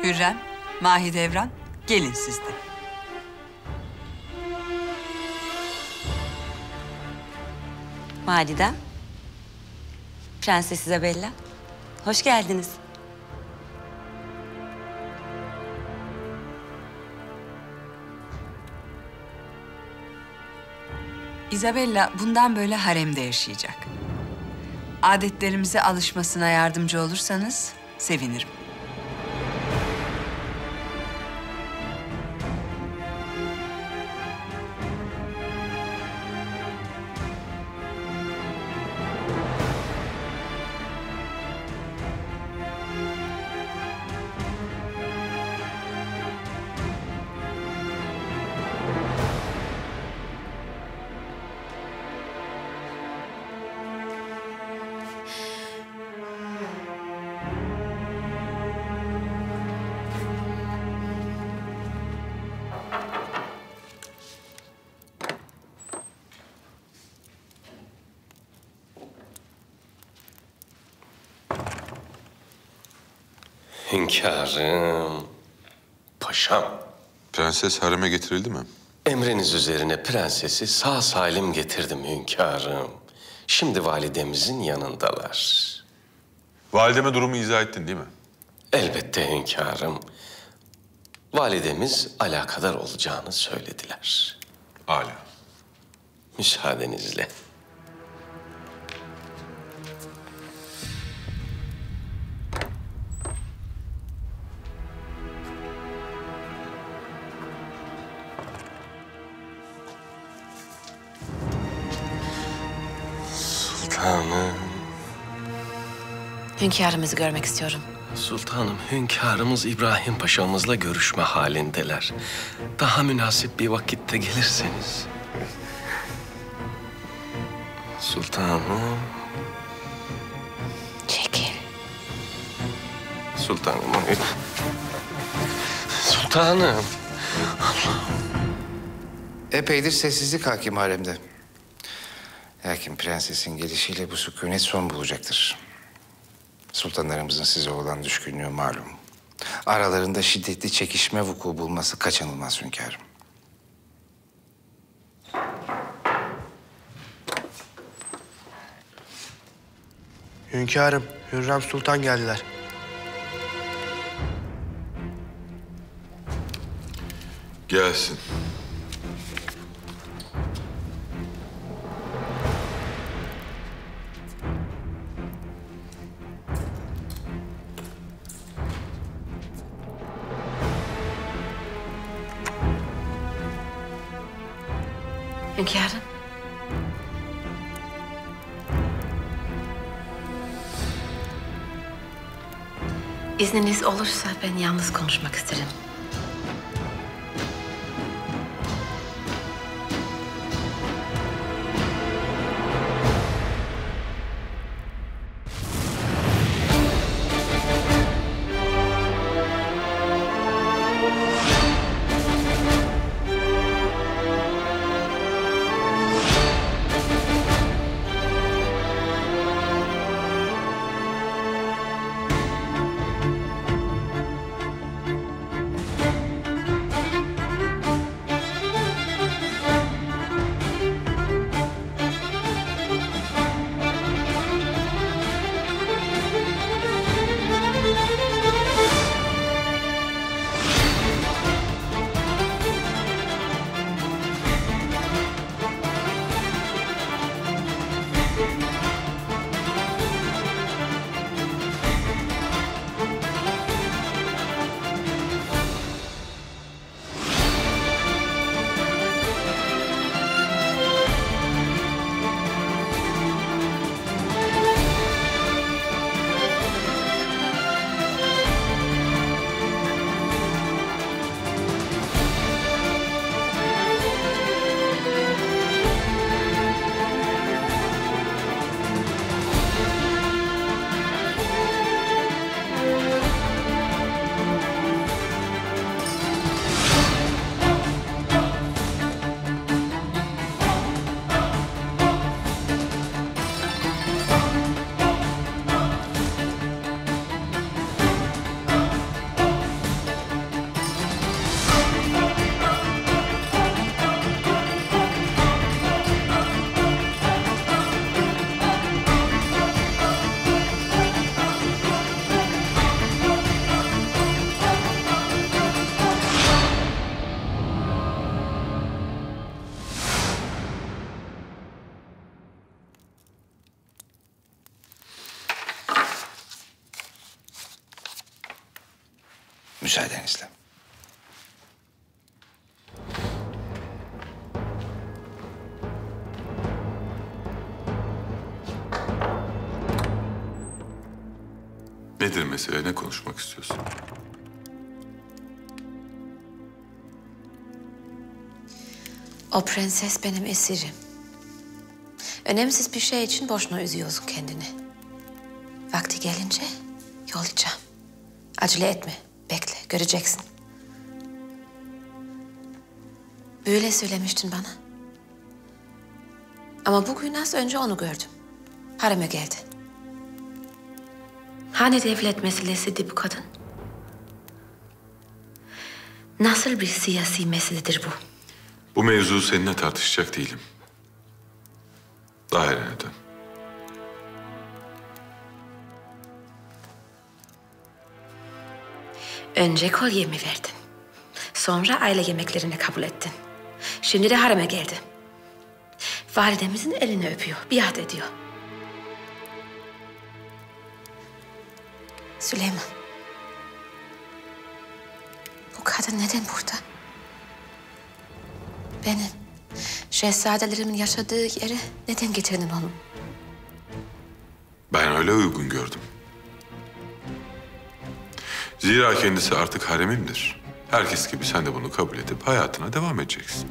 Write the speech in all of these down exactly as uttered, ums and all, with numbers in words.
Hürrem, Mahidevran, gelin siz de. Validem, Prenses Isabella, hoş geldiniz. Isabella bundan böyle haremde yaşayacak. Adetlerimize alışmasına yardımcı olursanız sevinirim. Hünkârım, paşam. Prenses hareme getirildi mi? Emriniz üzerine prensesi sağ salim getirdim hünkârım. Şimdi validemizin yanındalar. Valideme durumu izah ettin değil mi? Elbette hünkârım. Validemiz alakadar olacağını söylediler. Âlâ. Müsaadenizle. Sultanım. Hünkârımızı görmek istiyorum. Sultanım, hünkârımız İbrahim Paşa'mızla görüşme halindeler. Daha münasip bir vakitte gelirseniz. Sultanım. Çekil. Sultanım. Sultanım. Epeydir sessizlik hakim haremde. Lakin prensesin gelişiyle bu sükunet son bulacaktır. Sultanlarımızın size olan düşkünlüğü malum. Aralarında şiddetli çekişme vuku bulması kaçınılmaz hünkârım. Hünkârım, Hürrem Sultan geldiler. Gelsin. Hünkârım. İzniniz olursa ben yalnız konuşmak isterim. Müsaadenizle. Nedir mesele? Ne konuşmak istiyorsun? O prenses benim esirim. Önemsiz bir şey için boşuna üzüyorsun kendini. Vakti gelince yollayacağım. Acele etme, bekle, göreceksin. Böyle söylemiştin bana. Ama bugün az önce onu gördüm. Hareme geldi. Hani devlet meselesiydi bu kadın? Nasıl bir siyasi meseledir bu? Bu mevzuyu seninle tartışacak değilim. Dairene dön. Önce kolyemi verdin. Sonra aile yemeklerini kabul ettin. Şimdi de hareme geldi. Validemizin elini öpüyor, biat ediyor. Süleyman. Bu kadın neden burada? Benim, şehzadelerimin yaşadığı yere neden getirdin onu? Ben öyle uygun gördüm. Zira kendisi artık haremimdir. Herkes gibi sen de bunu kabul edip hayatına devam edeceksin.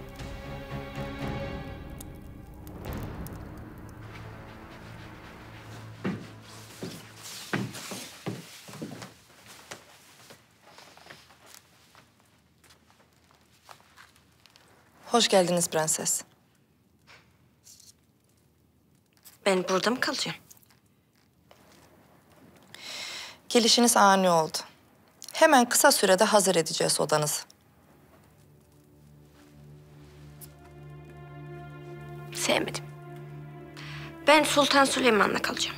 Hoş geldiniz prenses. Ben burada mı kalacağım? Gelişiniz ani oldu. Hemen kısa sürede hazır edeceğiz odanızı. Sevmedim. Ben Sultan Süleyman'la kalacağım.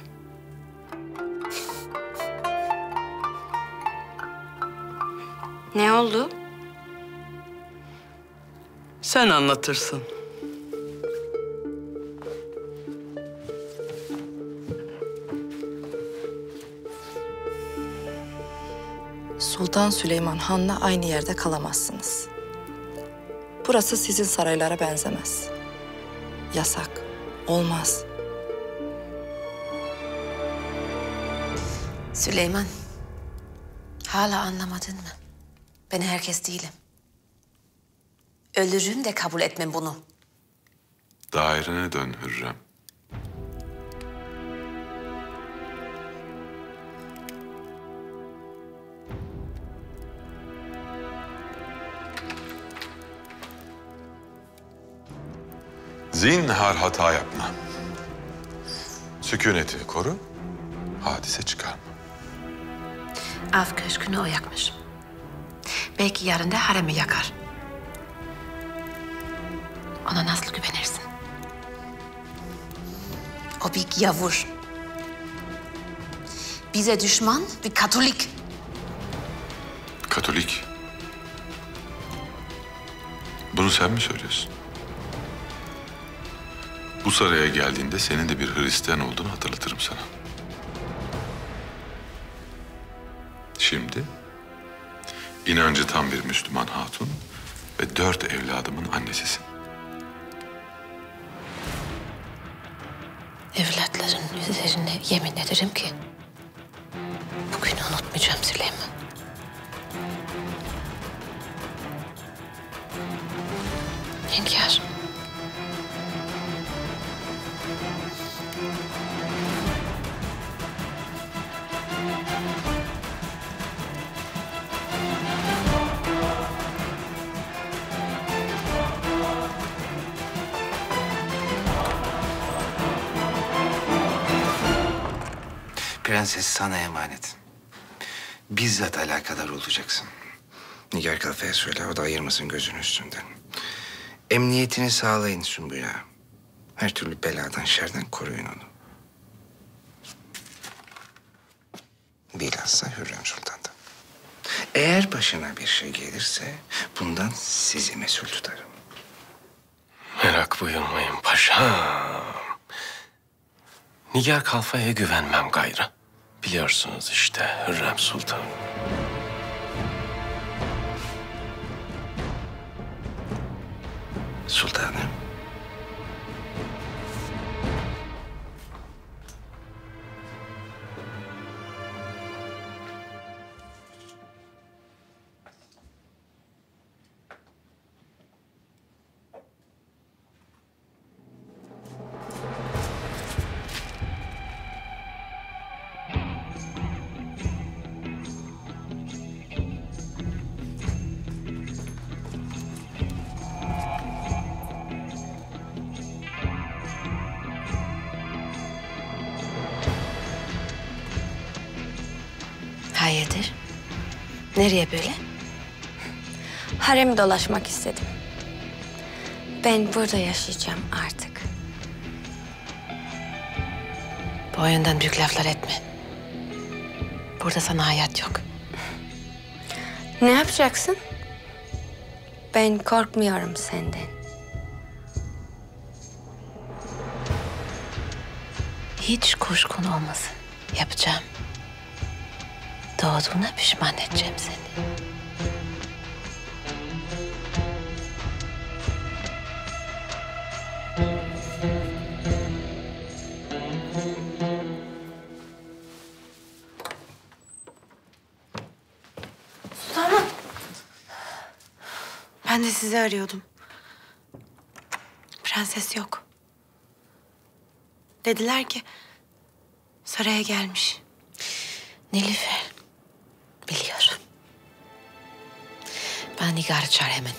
Ne oldu? Sen anlatırsın. Sultan Süleyman Han'la aynı yerde kalamazsınız. Burası sizin saraylara benzemez. Yasak. Olmaz. Süleyman, hala anlamadın mı? Ben herkes değilim. Ölürüm de kabul etmem bunu. Dairene dön Hürrem. Zinhar hata yapma. Sükuneti koru, hadise çıkarma. Av köşkünü o yakmış. Belki yarın da haremi yakar. Ona nasıl güvenirsin? O bir gavur. Bize düşman bir Katolik. Katolik. Bunu sen mi söylüyorsun? Bu saraya geldiğinde senin de bir Hristiyan olduğunu hatırlatırım sana. Şimdi inancı tam bir Müslüman hatun ve dört evladımın annesisin. Evlatların üzerine yemin ederim ki bugünü unutmayacağım Süleyman. Hünkâr. Prenses sana emanet. Bizzat alakadar olacaksın. Nigar Kalfa'ya söyle, o da ayırmasın gözünü üstünden. Emniyetini sağlayın Sümbül Ağa. Her türlü beladan, şerden koruyun onu. Bilhassa Hürrem Sultan'dan. Eğer başına bir şey gelirse bundan sizi mesul tutarım. Merak buyurmayın paşam. Nigar Kalfa'ya güvenmem gayrı. Biliyorsunuz işte Hürrem Sultan. sultanım. Hayırdır? Nereye böyle? Harem dolaşmak istedim. Ben burada yaşayacağım artık. Boyundan büyük laflar etme. Burada sana hayat yok. Ne yapacaksın? Ben korkmuyorum senden. Hiç kuşkun olmasın. Yapacağım. Doğduğuna pişman edeceğim seni. Sultanım. Ben de sizi arıyordum. Prenses yok. Dediler ki saraya gelmiş. Nilüfer. Biliyorum. Ben Nigar'ı çağır hemen.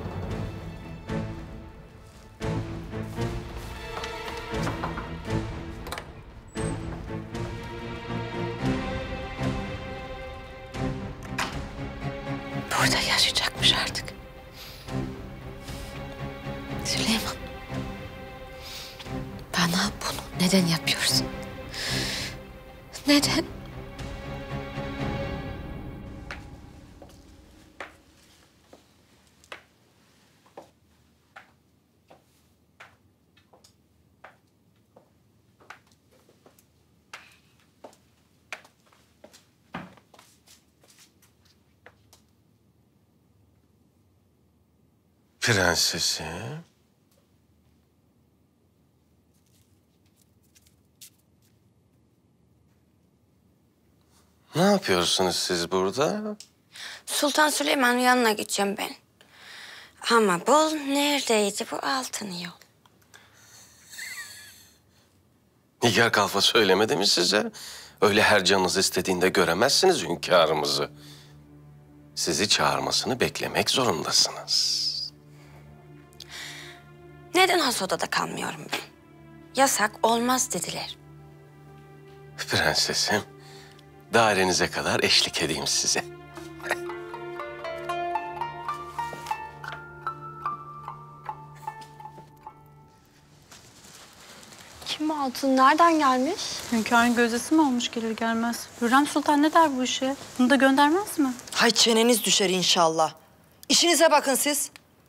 Burada yaşayacakmış artık. Süleyman. Bana bunu neden yapıyorsun? Neden? Prensesi. Ne yapıyorsunuz siz burada? Sultan Süleyman'ın yanına gideceğim ben. Ama bul neredeydi bu altın yol? Nigar Kalfa söylemedi mi size? Öyle her canınız istediğinde göremezsiniz hünkârımızı. Sizi çağırmasını beklemek zorundasınız. Neden has odada kalmıyorum ben? Yasak olmaz dediler. Prensesim, dairenize kadar eşlik edeyim size. Kim bu altın? Nereden gelmiş? Hünkârın gözdesi mi olmuş gelir gelmez? Hürrem Sultan ne der bu işe? Bunu da göndermez mi? Hay çeneniz düşer inşallah. İşinize bakın siz.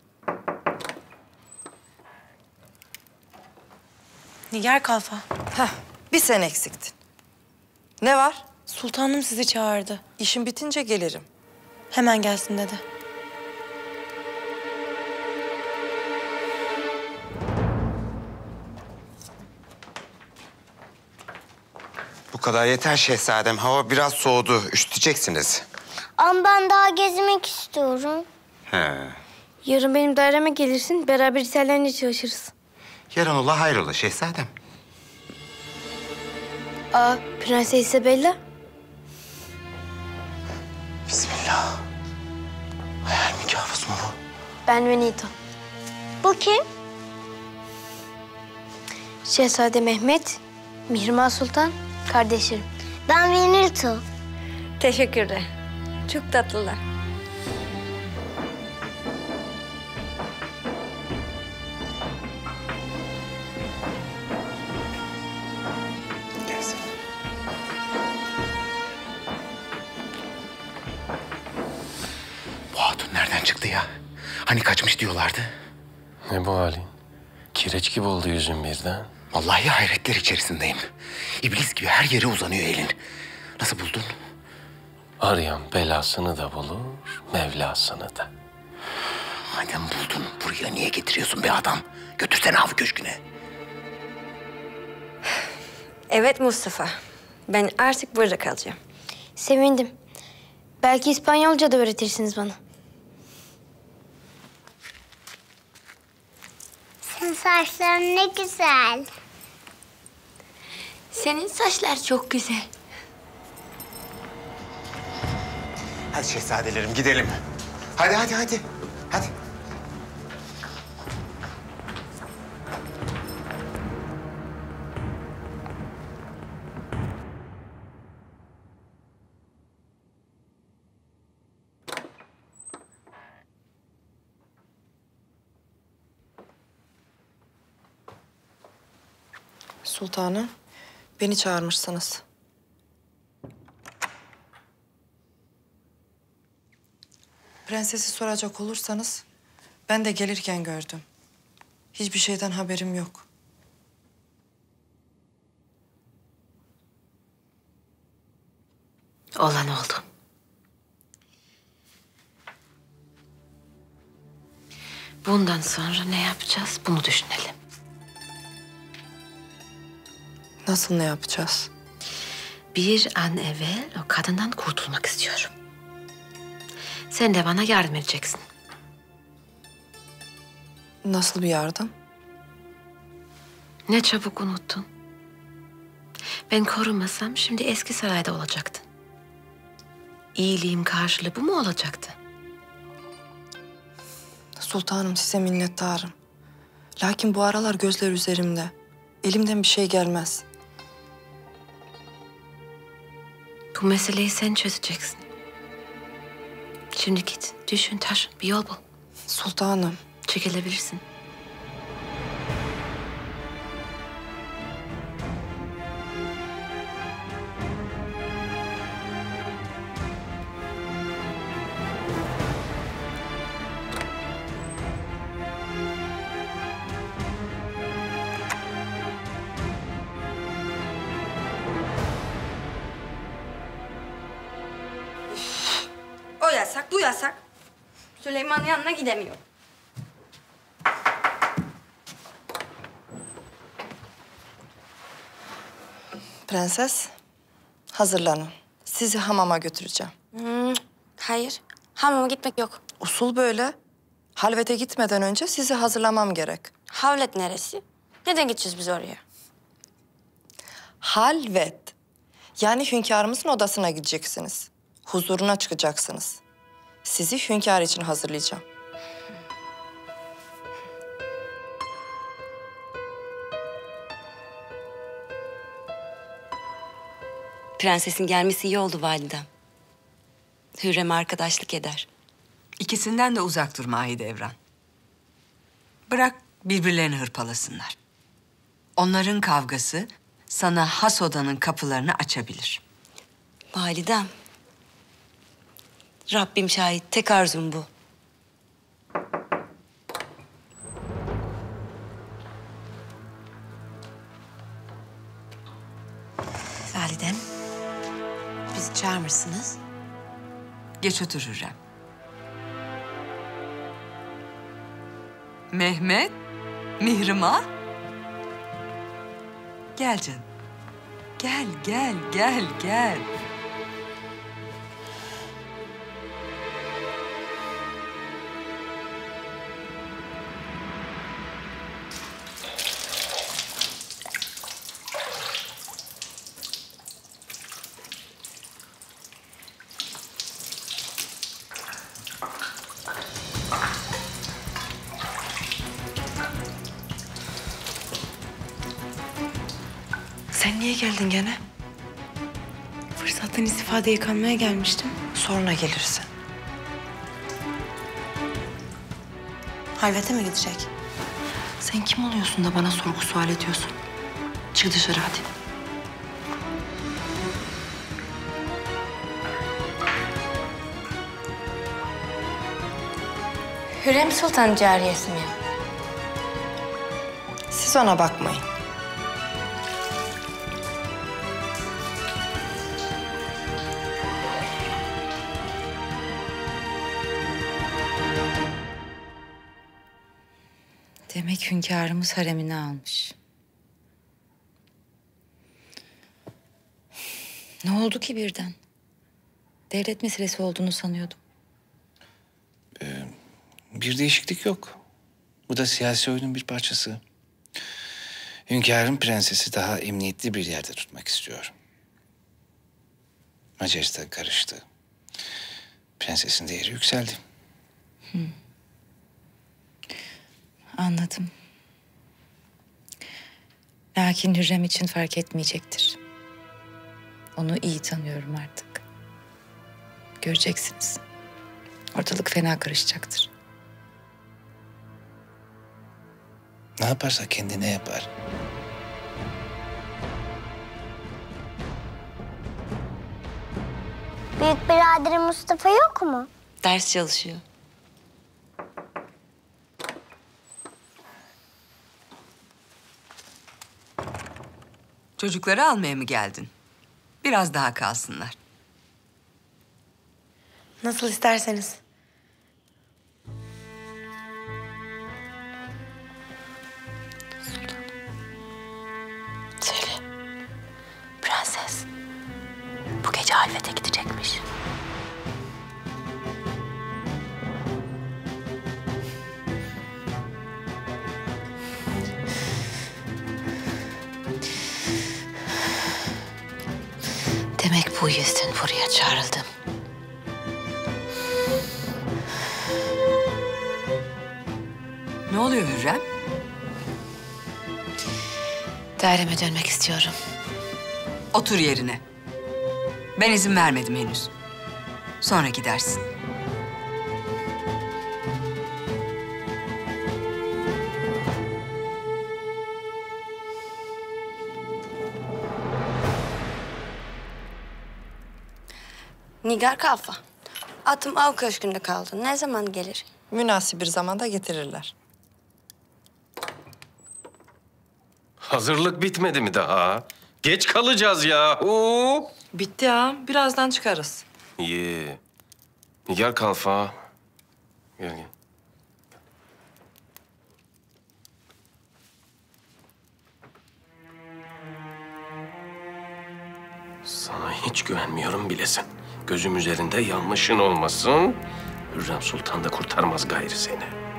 Nigar Kalfa. Heh, bir sen eksiktin. Ne var? Sultanım sizi çağırdı. İşim bitince gelirim. Hemen gelsin dedi. Bu kadar yeter şehzadem. Hava biraz soğudu. Üşüteceksiniz. Ama ben daha gezmek istiyorum. He. Yarın benim daireme gelirsin, beraber İtalyanca çalışırız. Yarın ola hayrola şehzadem. Aa, Prenses Isabella. Bismillah. Hayal mi kabus mu bu? Ben Benito. Bu kim? Şehzade Mehmet, Mihrimah Sultan, kardeşim. Ben Benito. Teşekkürler. Çok tatlılar. Gelsin. Bu hatun nereden çıktı ya? Hani kaçmış diyorlardı. Ne bu halin? Kireç gibi oldu yüzün birden. Vallahi hayretler içerisindeyim. İblis gibi her yere uzanıyor elin. Nasıl buldun? Arayan belasını da bulur, Mevlasını da. Madem buldun, buraya niye getiriyorsun be adam? Götürsene av köşküne. Evet Mustafa. Ben artık burada kalacağım. Sevindim. Belki İspanyolca da öğretirsiniz bana. Senin saçların ne güzel. Senin saçlar çok güzel. Hadi şehzadelerim gidelim. Hadi hadi hadi. Hadi. Sultanım, beni çağırmışsınız. Prensesi soracak olursanız, ben de gelirken gördüm. Hiçbir şeyden haberim yok. Olan oldu. Bundan sonra ne yapacağız bunu düşünelim. Nasıl ne yapacağız? Bir an evvel o kadından kurtulmak istiyorum. Sen de bana yardım edeceksin. Nasıl bir yardım? Ne çabuk unuttun. Ben korumasam şimdi eski sarayda olacaktın. İyiliğim karşılığı bu mu olacaktı? Sultanım, size minnettarım. Lakin bu aralar gözler üzerimde. Elimden bir şey gelmez. Bu meseleyi sen çözeceksin. Şimdi git, düşün, taşın, bir yol bul. Sultanım. Çekilebilirsin. O yasak, bu yasak. Süleyman'ın yanına gidemiyor. Prenses, hazırlanın. Sizi hamama götüreceğim. Hmm, hayır, hamama gitmek yok. Usul böyle. Halvete gitmeden önce sizi hazırlamam gerek. Havlet neresi? Neden gideceğiz biz oraya? Halvet. Yani hünkârımızın odasına gideceksiniz. Huzuruna çıkacaksınız. Sizi hünkâr için hazırlayacağım. Prensesin gelmesi iyi oldu validem. Hürrem'e arkadaşlık eder. İkisinden de uzak dur Mahidevran. Bırak birbirlerini hırpalasınlar. Onların kavgası sana has odanın kapılarını açabilir. Validem. Rabbim şahit, tek arzum bu. Validem, bizi çağırmışsınız. Geç otur Hürrem. Mehmet, Mihrimah. Gel canım. Gel, gel, gel, gel. Sen niye geldin gene? Fırsattan istifade yıkanmaya gelmiştim. Sonra gelirsin. Halvete mi gidecek? Sen kim oluyorsun da bana sorgu sual ediyorsun? Çık dışarı hadi. Hürrem Sultan cariyesi mi? Siz ona bakmayın. Demek hünkârımız haremine almış. Ne oldu ki birden? Devlet meselesi olduğunu sanıyordum. Ee, bir değişiklik yok. Bu da siyasi oyunun bir parçası. Hünkârım prensesi daha emniyetli bir yerde tutmak istiyor. Macaristan karıştı. Prensesin değeri yükseldi. Hı. Anladım. Lakin Hürrem için fark etmeyecektir. Onu iyi tanıyorum artık. Göreceksiniz. Ortalık fena karışacaktır. Ne yaparsa kendine yapar. Büyük biraderim Mustafa yok mu? Ders çalışıyor. Çocukları almaya mı geldin? Biraz daha kalsınlar. Nasıl isterseniz. Söyle. Prenses bu gece halvete gidecekmiş. Demek bu yüzden buraya çağrıldım. Ne oluyor Hürrem? Daireme dönmek istiyorum. Otur yerine. Ben izin vermedim henüz. Sonra gidersin. Nigar Kalfa. Atım av köşkünde kaldı. Ne zaman gelir? Münasip bir zamanda getirirler. Hazırlık bitmedi mi daha? Geç kalacağız ya. Oo. Bitti ha. Birazdan çıkarız. İyi. Nigar Kalfa. Gel gel. Sana hiç güvenmiyorum bilesin. Gözüm üzerinde yanlışın olmasın. Hürrem Sultan da kurtarmaz gayrı seni.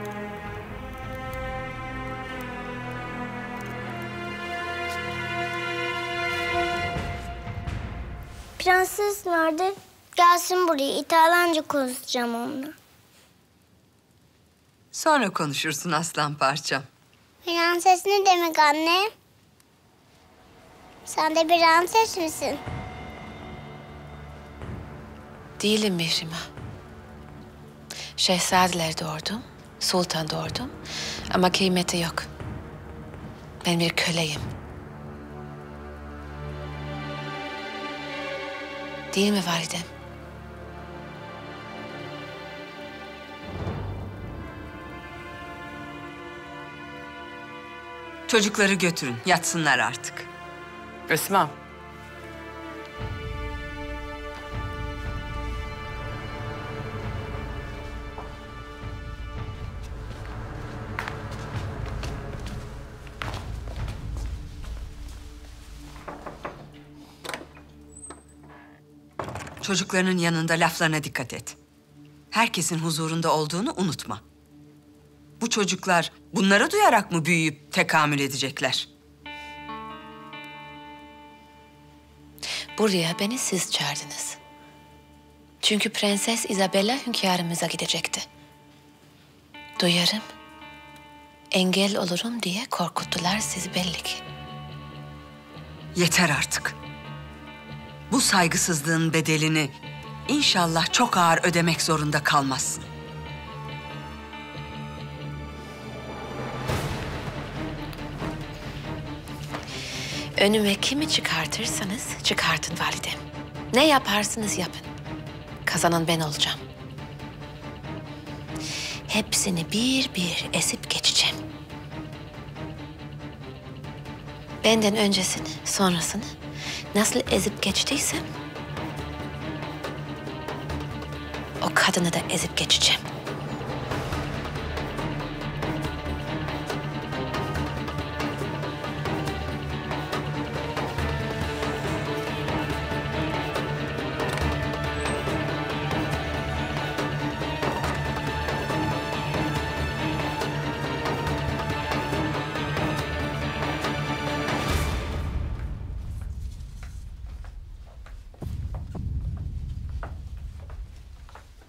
Prenses nerede? Gelsin buraya. İtalyanca konuşacağım onunla. Sonra konuşursun aslan parçam. Prenses ne demek anne? Sen de bir prenses misin? Değilim Mihrimah. Şehzadeler doğurdum, sultan doğurdum ama kıymeti yok. Ben bir köleyim. Değil mi validem? Çocukları götürün, yatsınlar artık. Esma. Çocuklarının yanında laflarına dikkat et. Herkesin huzurunda olduğunu unutma. Bu çocuklar bunları duyarak mı büyüyüp tekamül edecekler? Buraya beni siz çağırdınız. Çünkü Prenses Isabella hünkârımıza gidecekti. Duyarım, engel olurum diye korkuttular sizi belli ki. Yeter artık. Bu saygısızlığın bedelini inşallah çok ağır ödemek zorunda kalmazsın. Önüme kimi çıkartırsanız çıkartın validem. Ne yaparsınız yapın. Kazanan ben olacağım. Hepsini bir bir esip geçeceğim. Benden öncesini, sonrasını nasıl ezip geçtiysem o kadını da ezip geçeceğim.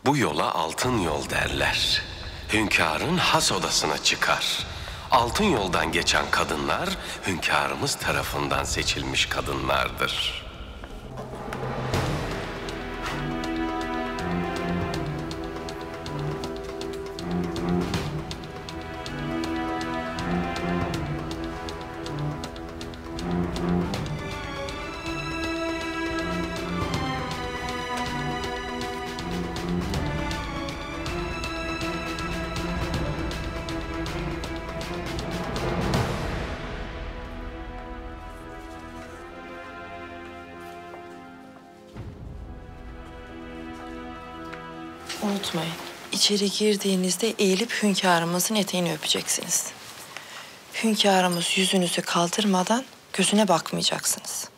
Bu yola altın yol derler. Hünkârın has odasına çıkar. Altın yoldan geçen kadınlar hünkârımız tarafından seçilmiş kadınlardır. Unutmayın, içeri girdiğinizde eğilip hünkârımızın eteğini öpeceksiniz. Hünkârımız yüzünüzü kaldırmadan gözüne bakmayacaksınız.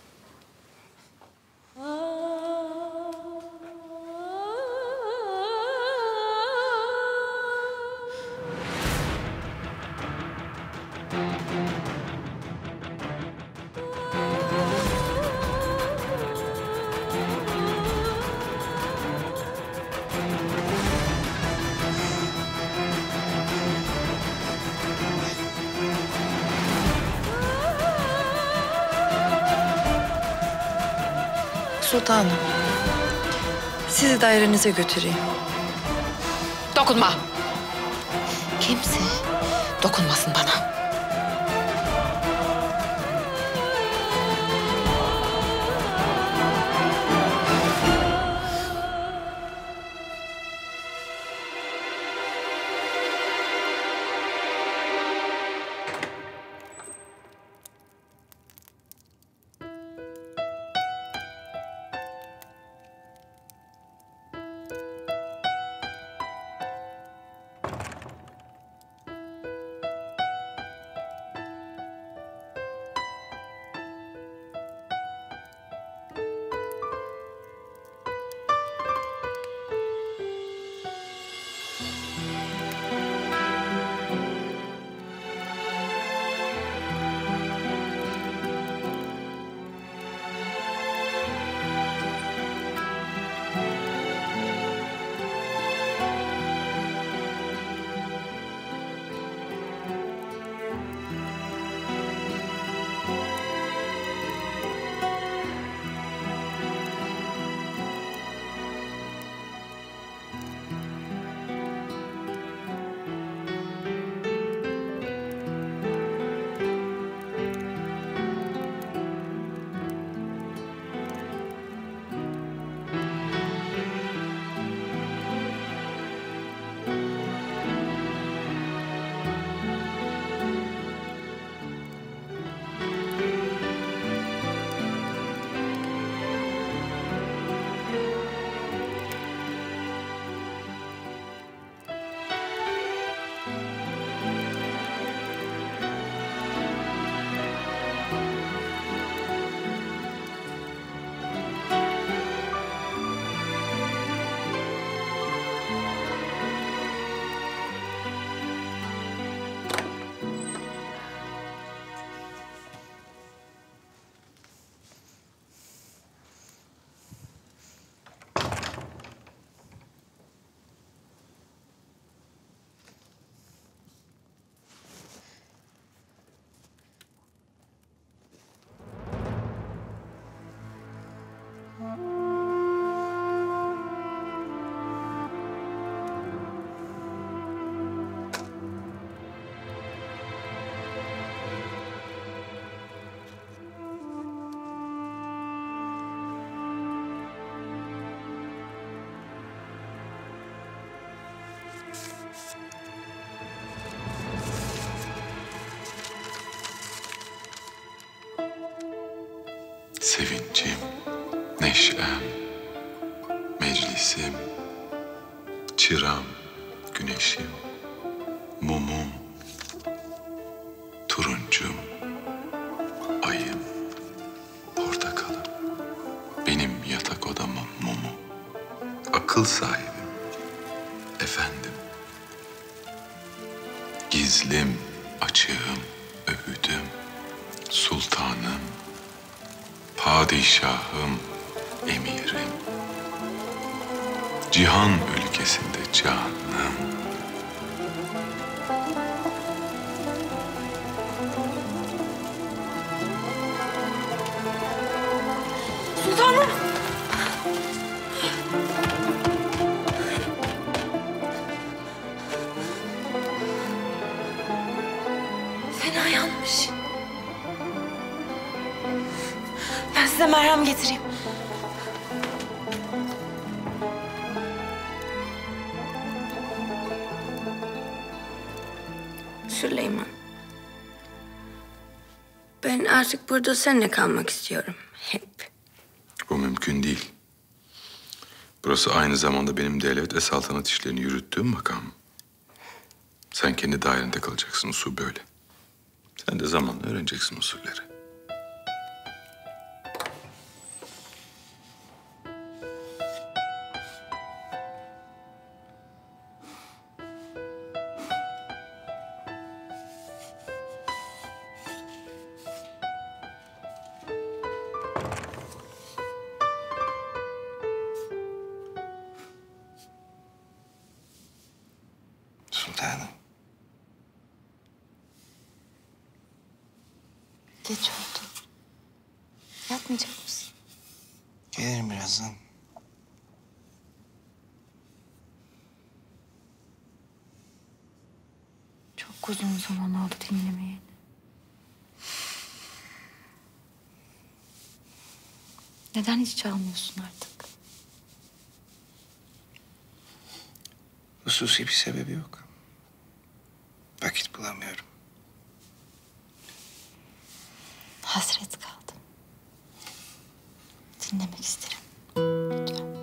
Sultanım, sizi dairenize götüreyim. Dokunma. Kimse dokunmasın bana. Sevincim, neşem, meclisim, çıram, güneşim, mumum, turuncum, ayım, portakalım, benim yatak odamın mumu, akıl sahibim, efendim, gizlim, açığım, öğüdüm, sultanım, padişahım, emirim, Cihan ülkesinde canım. Sultanım! Fena yanmış. Ben size merhem getireyim. Süleyman. Ben artık burada seninle kalmak istiyorum. Hep. Bu mümkün değil. Burası aynı zamanda benim devlet ve saltanat işlerini yürüttüğüm makam. Sen kendi dairende kalacaksın, usul böyle. Sen de zamanla öğreneceksin usulleri. Sultanım. Geç oldu. Yatmayacak mısın? Gelirim birazdan. Çok uzun zaman oldu dinlemeyeli. Neden hiç çalmıyorsun artık? Hususi bir sebebi yok. Vakit bulamıyorum. Hasret kaldım. Dinlemek isterim. Lütfen.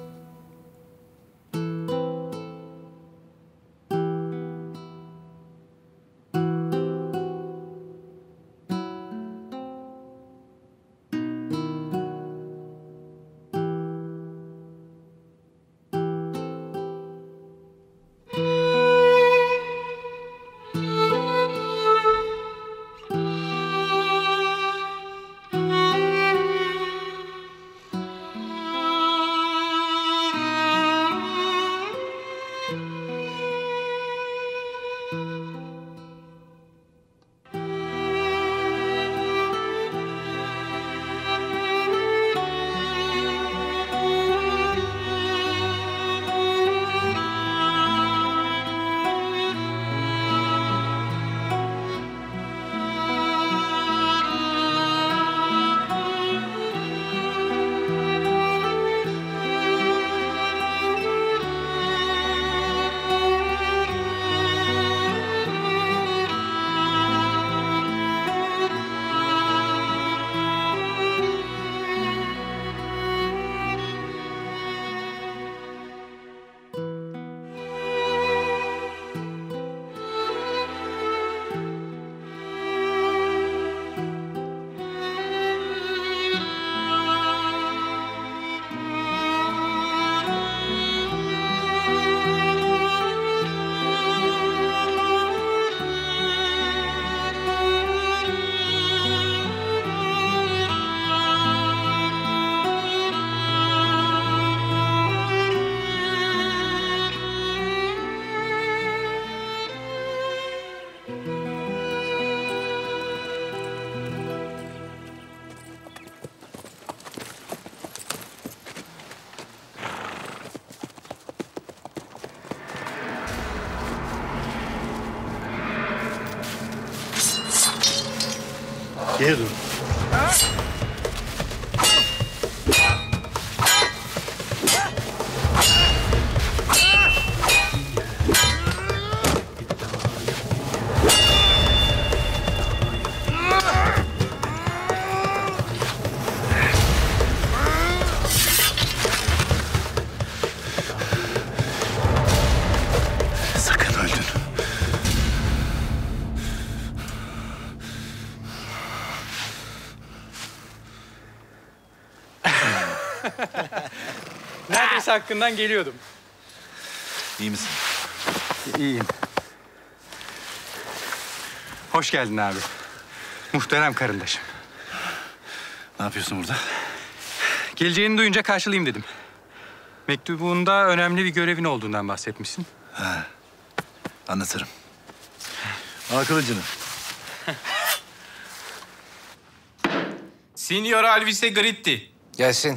Geri dur. Sakın öldün. Neredeyse hakkından geliyordum. İyi misin? İyiyim. Hoş geldin abi. Muhterem karındaşım. Ne yapıyorsun burada? Geleceğini duyunca karşılayayım dedim. Mektubunda önemli bir görevin olduğundan bahsetmişsin. Ha, anlatırım. Al kılıcını. Signor Alvise Gritti. Gelsin.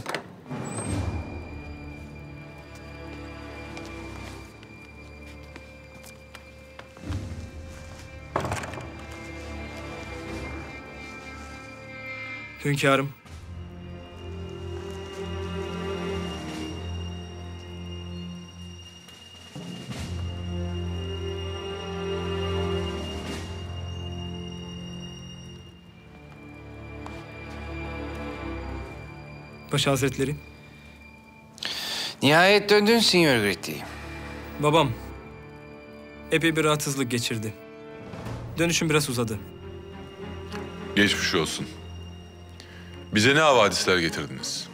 Hünkârım. Paşa Hazretleri. Nihayet döndün Signor Gritti. Babam epey bir rahatsızlık geçirdi. Dönüşüm biraz uzadı. Geçmiş olsun. Bize ne havadisler getirdiniz?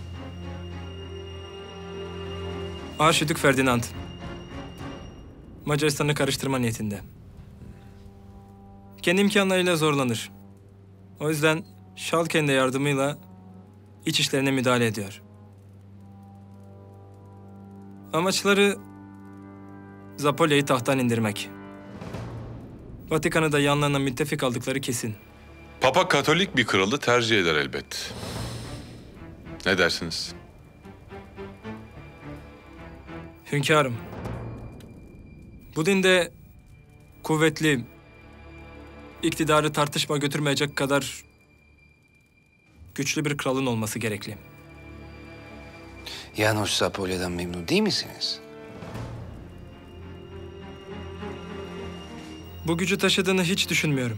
Arşidük Ferdinand Macaristan'ı karıştırma niyetinde. Kendi imkanlarıyla zorlanır. O yüzden Schalken'de yardımıyla iç işlerine müdahale ediyor. Amaçları Zapolya'yı tahttan indirmek. Vatikan'ı da yanlarına müttefik aldıkları kesin. Papa Katolik bir kralı tercih eder elbet. Ne dersiniz? Hünkârım, bu dinde kuvvetli, iktidarı tartışma götürmeyecek kadar güçlü bir kralın olması gerekli. János Zapolya'dan memnun değil misiniz? Bu gücü taşıdığını hiç düşünmüyorum.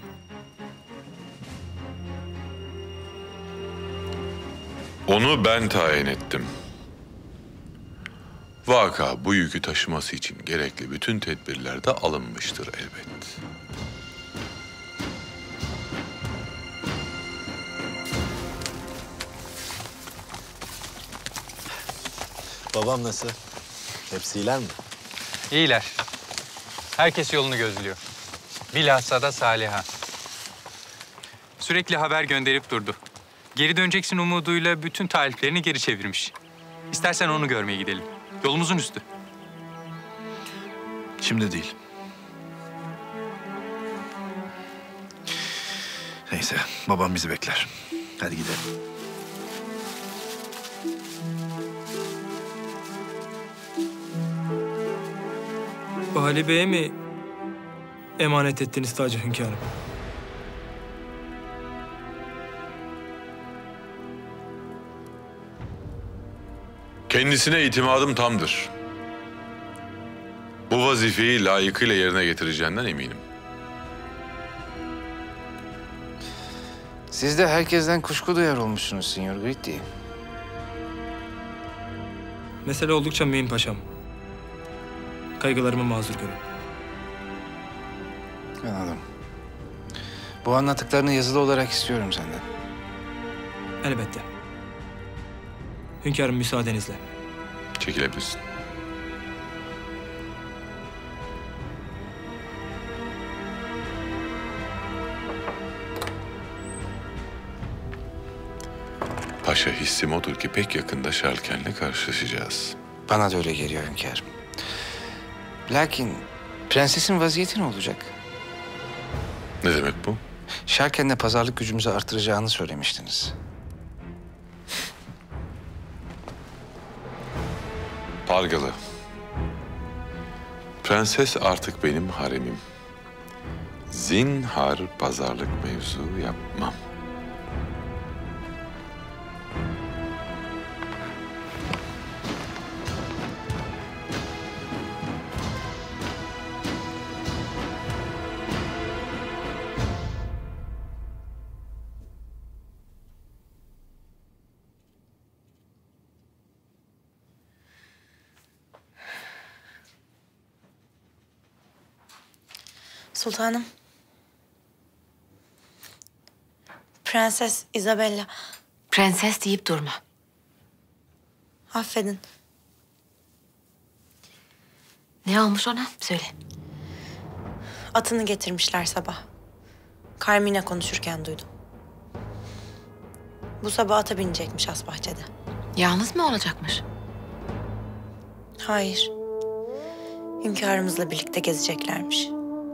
Onu ben tayin ettim. Vaka bu yükü taşıması için gerekli bütün tedbirler de alınmıştır elbet. Babam nasıl? Hepsi iyiler mi? İyiler. Herkes yolunu gözlüyor. Bilhassa da Saliha. Sürekli haber gönderip durdu. Geri döneceksin umuduyla bütün taliplerini geri çevirmiş. İstersen onu görmeye gidelim. Yolumuzun üstü. Şimdi değil. Neyse, babam bizi bekler. Hadi gidelim. Bahali Bey'e mi emanet ettiniz tacı hünkârım? Kendisine itimadım tamdır. Bu vazifeyi layıkıyla yerine getireceğinden eminim. Siz de herkesten kuşku duyar olmuşsunuz Signor Gritti. Mesele oldukça mühim paşam. Kaygılarımı mazur görün. Anladım. Bu anlattıklarını yazılı olarak istiyorum senden. Elbette. Hünkârım müsaadenizle. Çekilebilirsin. Paşa hissim odur ki pek yakında Schalken'le karşılaşacağız. Bana da öyle geliyor hünkârım. Lakin prensesin vaziyeti ne olacak? Ne demek bu? Schalken'le pazarlık gücümüzü artıracağını söylemiştiniz. Pargalı. Prenses artık benim haremim. Zinhar pazarlık mevzu yapmam. Sultanım. Prenses Isabella. Prenses deyip durma. Affedin. Ne olmuş ona? Söyle. Atını getirmişler sabah. Carmina konuşurken duydum. Bu sabah ata binecekmiş as bahçede. Yalnız mı olacakmış? Hayır. Hünkârımızla birlikte gezeceklermiş.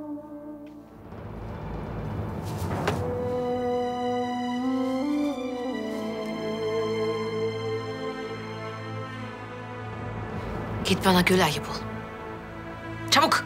Git bana Gülay'ı bul. Çabuk.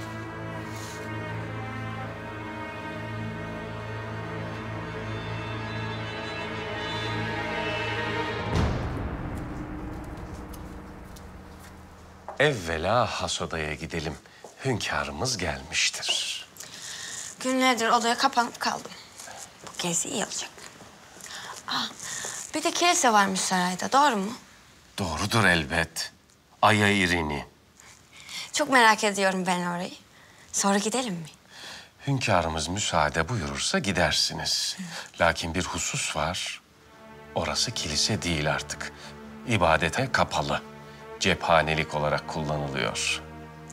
Evvela has odaya gidelim. Hünkârımız gelmiştir. Günlerdir odaya kapanıp kaldım. Bu gezi iyi olacak. Aa, bir de kilise varmış sarayda, doğru mu? Doğrudur elbet. Aya irini. Çok merak ediyorum ben orayı. Sonra gidelim mi? Hünkârımız müsaade buyurursa gidersiniz. Lakin bir husus var. Orası kilise değil artık. İbadete kapalı. Cephanelik olarak kullanılıyor.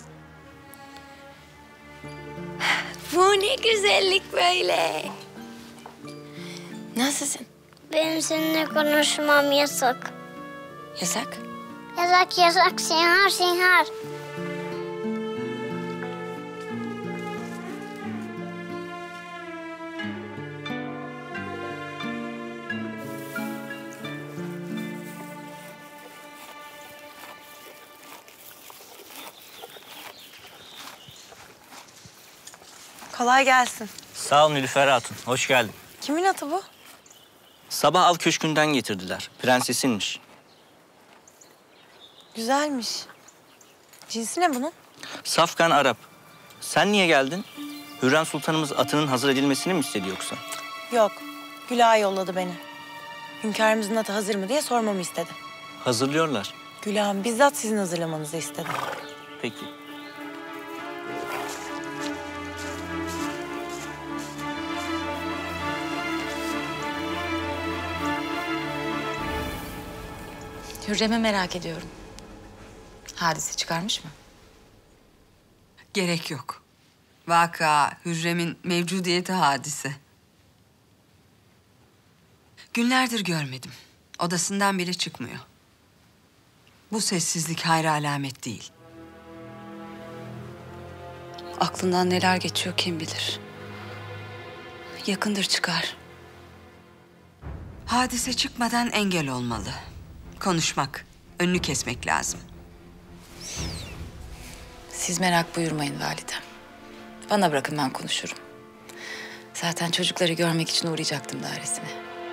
Bu ne güzellik böyle. Nasılsın? Benim seninle konuşmam yasak. Yasak? Yasak yasak, sinhar sinhar. Kolay gelsin. Sağ ol Nilüfer Hatun. Hoş geldin. Kimin atı bu? Sabah av köşkünden getirdiler. Prensesinmiş. Güzelmiş. Cinsi ne bunun? Safkan Arap. Sen niye geldin? Hürrem Sultanımız atının hazır edilmesini mi istedi yoksa? Yok. Gülay yolladı beni. Hünkârımızın atı hazır mı diye sormamı istedi. Hazırlıyorlar. Gülağım bizzat sizin hazırlamanızı istedi. Peki. Hürrem'i merak ediyorum. Hadise çıkarmış mı? Gerek yok. Vaka Hürrem'in mevcudiyeti hadise. Günlerdir görmedim. Odasından bile çıkmıyor. Bu sessizlik hayra alamet değil. Aklından neler geçiyor kim bilir. Yakındır çıkar. Hadise çıkmadan engel olmalı. Konuşmak, önünü kesmek lazım. Siz merak buyurmayın validem. Bana bırakın ben konuşurum. Zaten çocukları görmek için uğrayacaktım dairesine.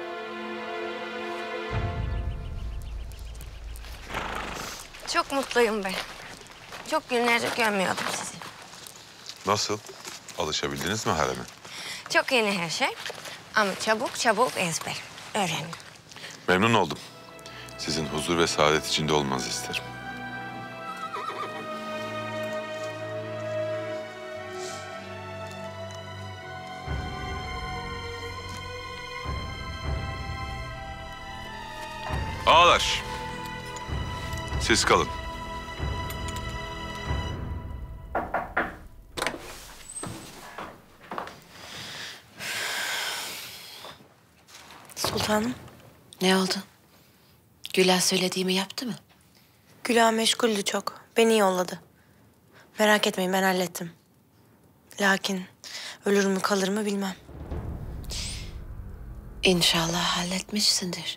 Çok mutluyum ben. Çok günlerdir görmüyordum sizi. Nasıl? Alışabildiniz mi hareme? Çok yeni her şey. Ama çabuk çabuk ezber. Öğrendim. Memnun oldum. Sizin huzur ve saadet içinde olmanızı isterim. Ağalar, siz kalın. Sultanım. Ne oldu? Gülah söylediğimi yaptı mı? Gülah meşguldü çok. Beni yolladı. Merak etmeyin ben hallettim. Lakin ölür mü kalır mı bilmem. İnşallah halletmişsindir.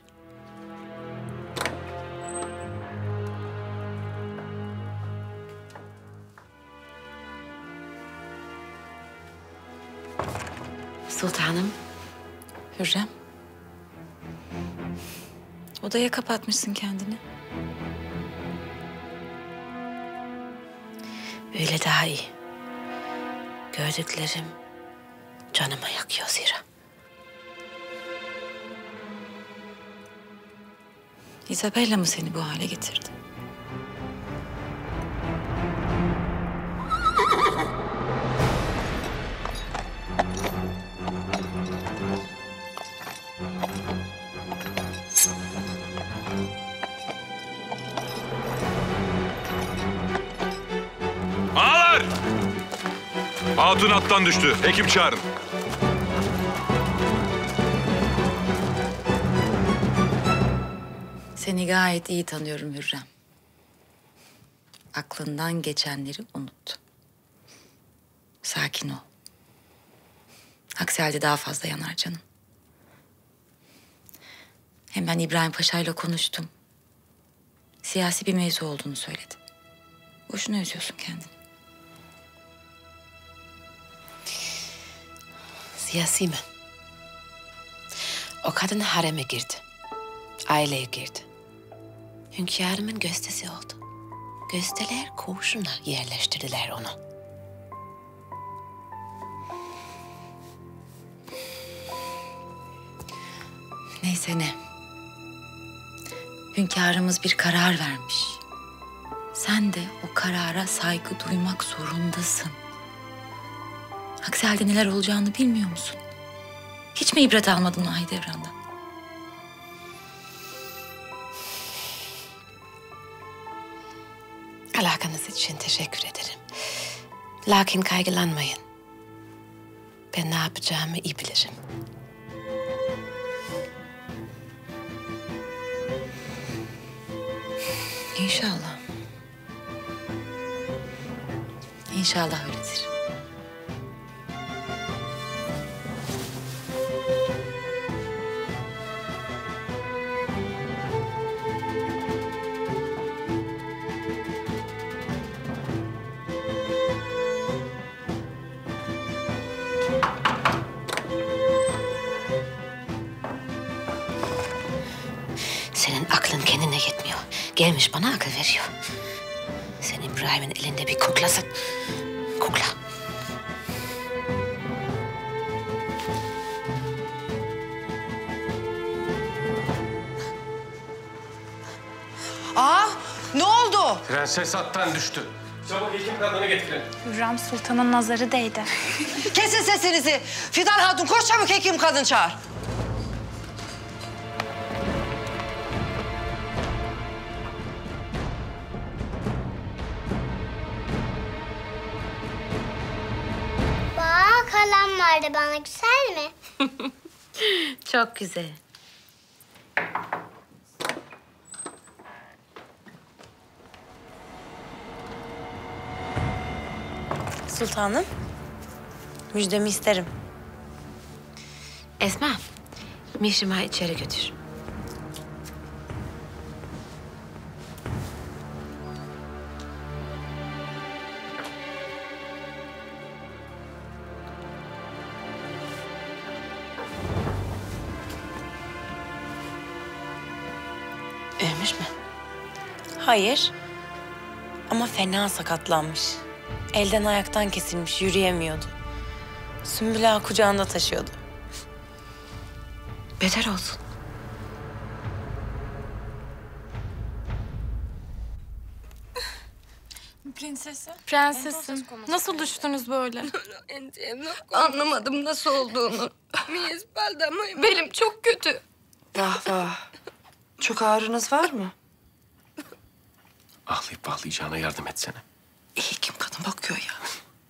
Sultanım. Hürrem. Odaya kapatmışsın kendini. Öyle daha iyi. Gördüklerim canıma yakıyor zira. Isabella mı seni bu hale getirdi? Ağalar! Hatun attan düştü. Ekip çağırın. Seni gayet iyi tanıyorum Hürrem. aklından geçenleri unut. Sakin ol. Aksi halde daha fazla yanar canım. Hem ben İbrahim Paşa'yla konuştum. Siyasi bir mevzu olduğunu söyledi. Boşuna üzüyorsun kendini. Siyasi mi? O kadın hareme girdi. Aileye girdi. Hünkârımın gözdesi oldu. Gözdeler koğuşuna yerleştirdiler onu. Neyse ne. Hünkârımız bir karar vermiş. Sen de o karara saygı duymak zorundasın. Aksi halde neler olacağını bilmiyor musun? Hiç mi ibret almadın Mahidevran'dan? Alakanız için teşekkür ederim. Lakin kaygılanmayın. Ben ne yapacağımı iyi bilirim. İnşallah. İnşallah öyledir. Senin aklın kendine yetmiyor. Gelmiş bana akıl veriyor. Sen İbrahim'in elinde bir kuklasın. Kukla. Aa, ne oldu? Prenses attan düştü. Çabuk hekim kadını getirin. Hürrem Sultan'ın nazarı değdi. Kesin sesinizi. Fidan Hatun koş çabuk hekim kadın çağır. Bak halam vardı bana, güzel mi? Çok güzel. Sultanım, müjdemi isterim. Esma, Mihrimah'ı içeri götür. Ölmüş mü? Hayır. Ama fena sakatlanmış. Elden ayaktan kesilmiş, yürüyemiyordu. Sümbül Ağa kucağında taşıyordu. Beter olsun. Prensesi. Prensesim. Nasıl düştünüz böyle? Anlamadım nasıl olduğunu. Belim çok kötü. Vah vah. Çok ağrınız var mı? Ağlayıp bağlayacağına yardım etsene. İyi kim kadın bakıyor ya.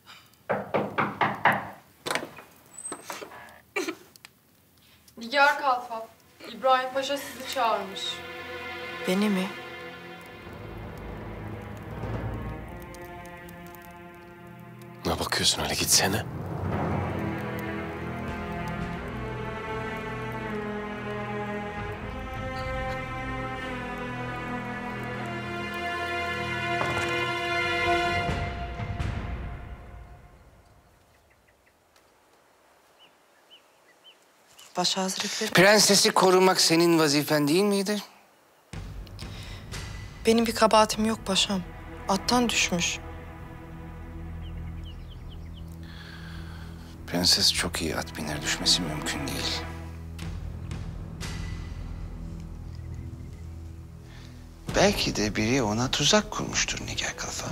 Nigar Kalfa. İbrahim Paşa sizi çağırmış. Beni mi? Ne bakıyorsun öyle, gitsene. Paşa Hazretleri. Prensesi korumak senin vazifen değil miydi? Benim bir kabahatim yok paşam. Attan düşmüş. Prenses çok iyi at biner, düşmesi mümkün değil. Belki de biri ona tuzak kurmuştur Nigar Kalfa.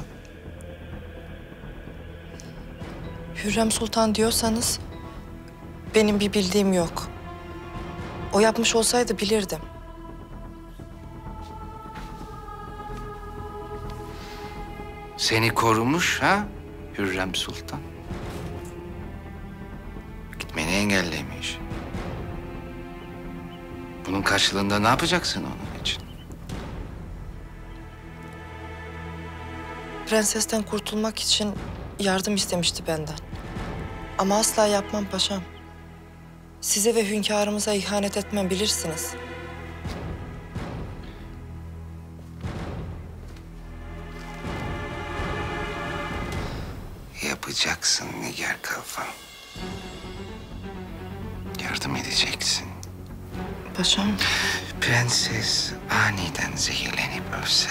Hürrem Sultan diyorsanız benim bir bildiğim yok. O yapmış olsaydı bilirdim. Seni korumuş ha Hürrem Sultan? Gitmeni engellemiş. Bunun karşılığında ne yapacaksın onun için? Prensesten kurtulmak için yardım istemişti benden. Ama asla yapmam paşam. Size ve hünkârımıza ihanet etmem, bilirsiniz. Yapacaksın Nigar Kalfa. Yardım edeceksin. Paşam. Prenses aniden zehirlenip ölse,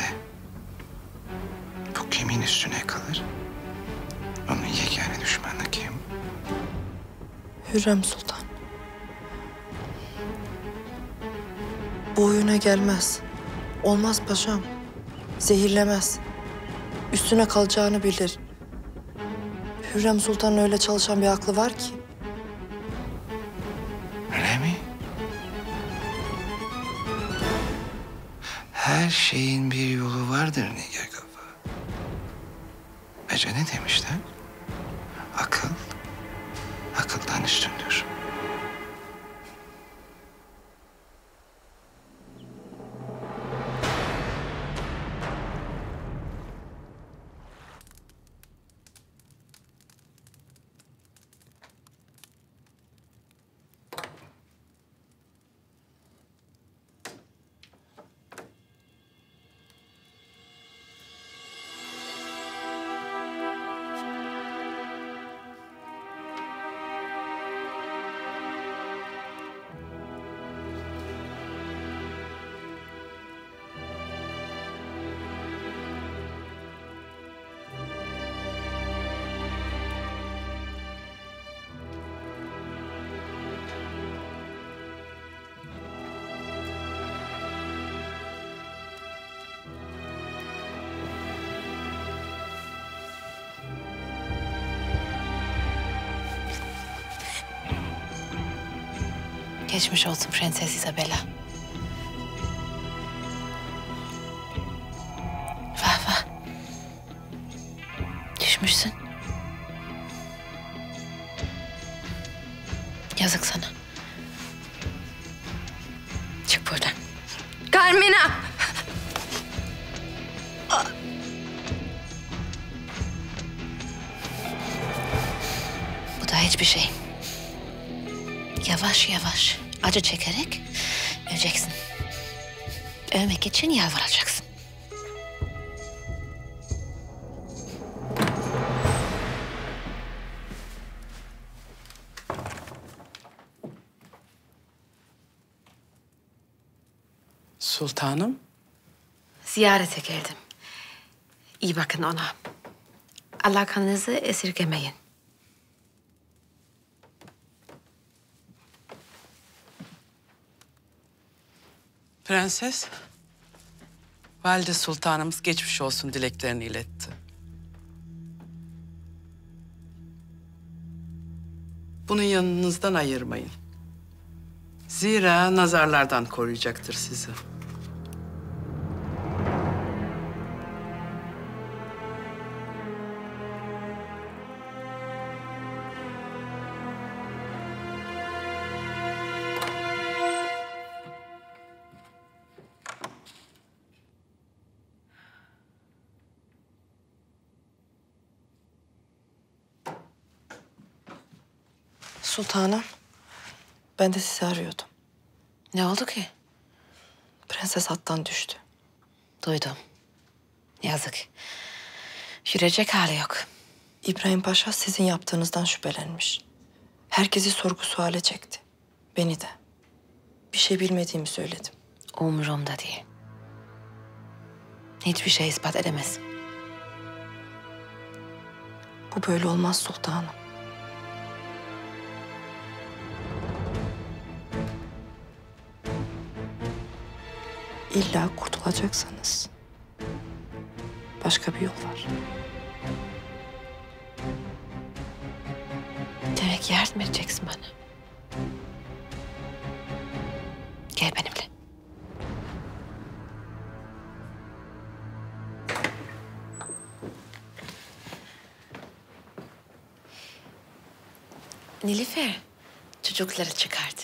bu kimin üstüne kalır? Onun yegane düşmanı kim? Hürrem Sultan. Bu oyuna gelmez. Olmaz paşam. Zehirlemez. Üstüne kalacağını bilir. Hürrem Sultan'ın öyle çalışan bir aklı var ki. Öyle mi? Her şeyin bir yolu vardır Nigar Kalfa. Ece ne demişler? Akıl, akıldan üstündür. Geçmiş olsun Prenses Isabella. Vah vah. Düşmüşsün. Yazık sana. Çık buradan. Carmina! Bu da hiçbir şey. Yavaş yavaş acı çekerek öleceksin. Ölmek için yalvaracaksın. Sultanım. Ziyarete geldim. İyi bakın ona. Alakanızı esirgemeyin. Prenses, Valide Sultanımız geçmiş olsun dileklerini iletti. Bunu yanınızdan ayırmayın. Zira nazarlardan koruyacaktır sizi. Sultanım, ben de sizi arıyordum. Ne oldu ki? Prenses attan düştü. Duydum. Yazık. Yürüyecek hali yok. İbrahim Paşa sizin yaptığınızdan şüphelenmiş. Herkesi sorgu suale çekti. Beni de. Bir şey bilmediğimi söyledim. Umurumda değil. Hiçbir şey ispat edemez. Bu böyle olmaz sultanım. İlla kurtulacaksanız başka bir yol var. Demek yardım edeceksin bana. Gel benimle. Nilüfer, çocukları çıkardı.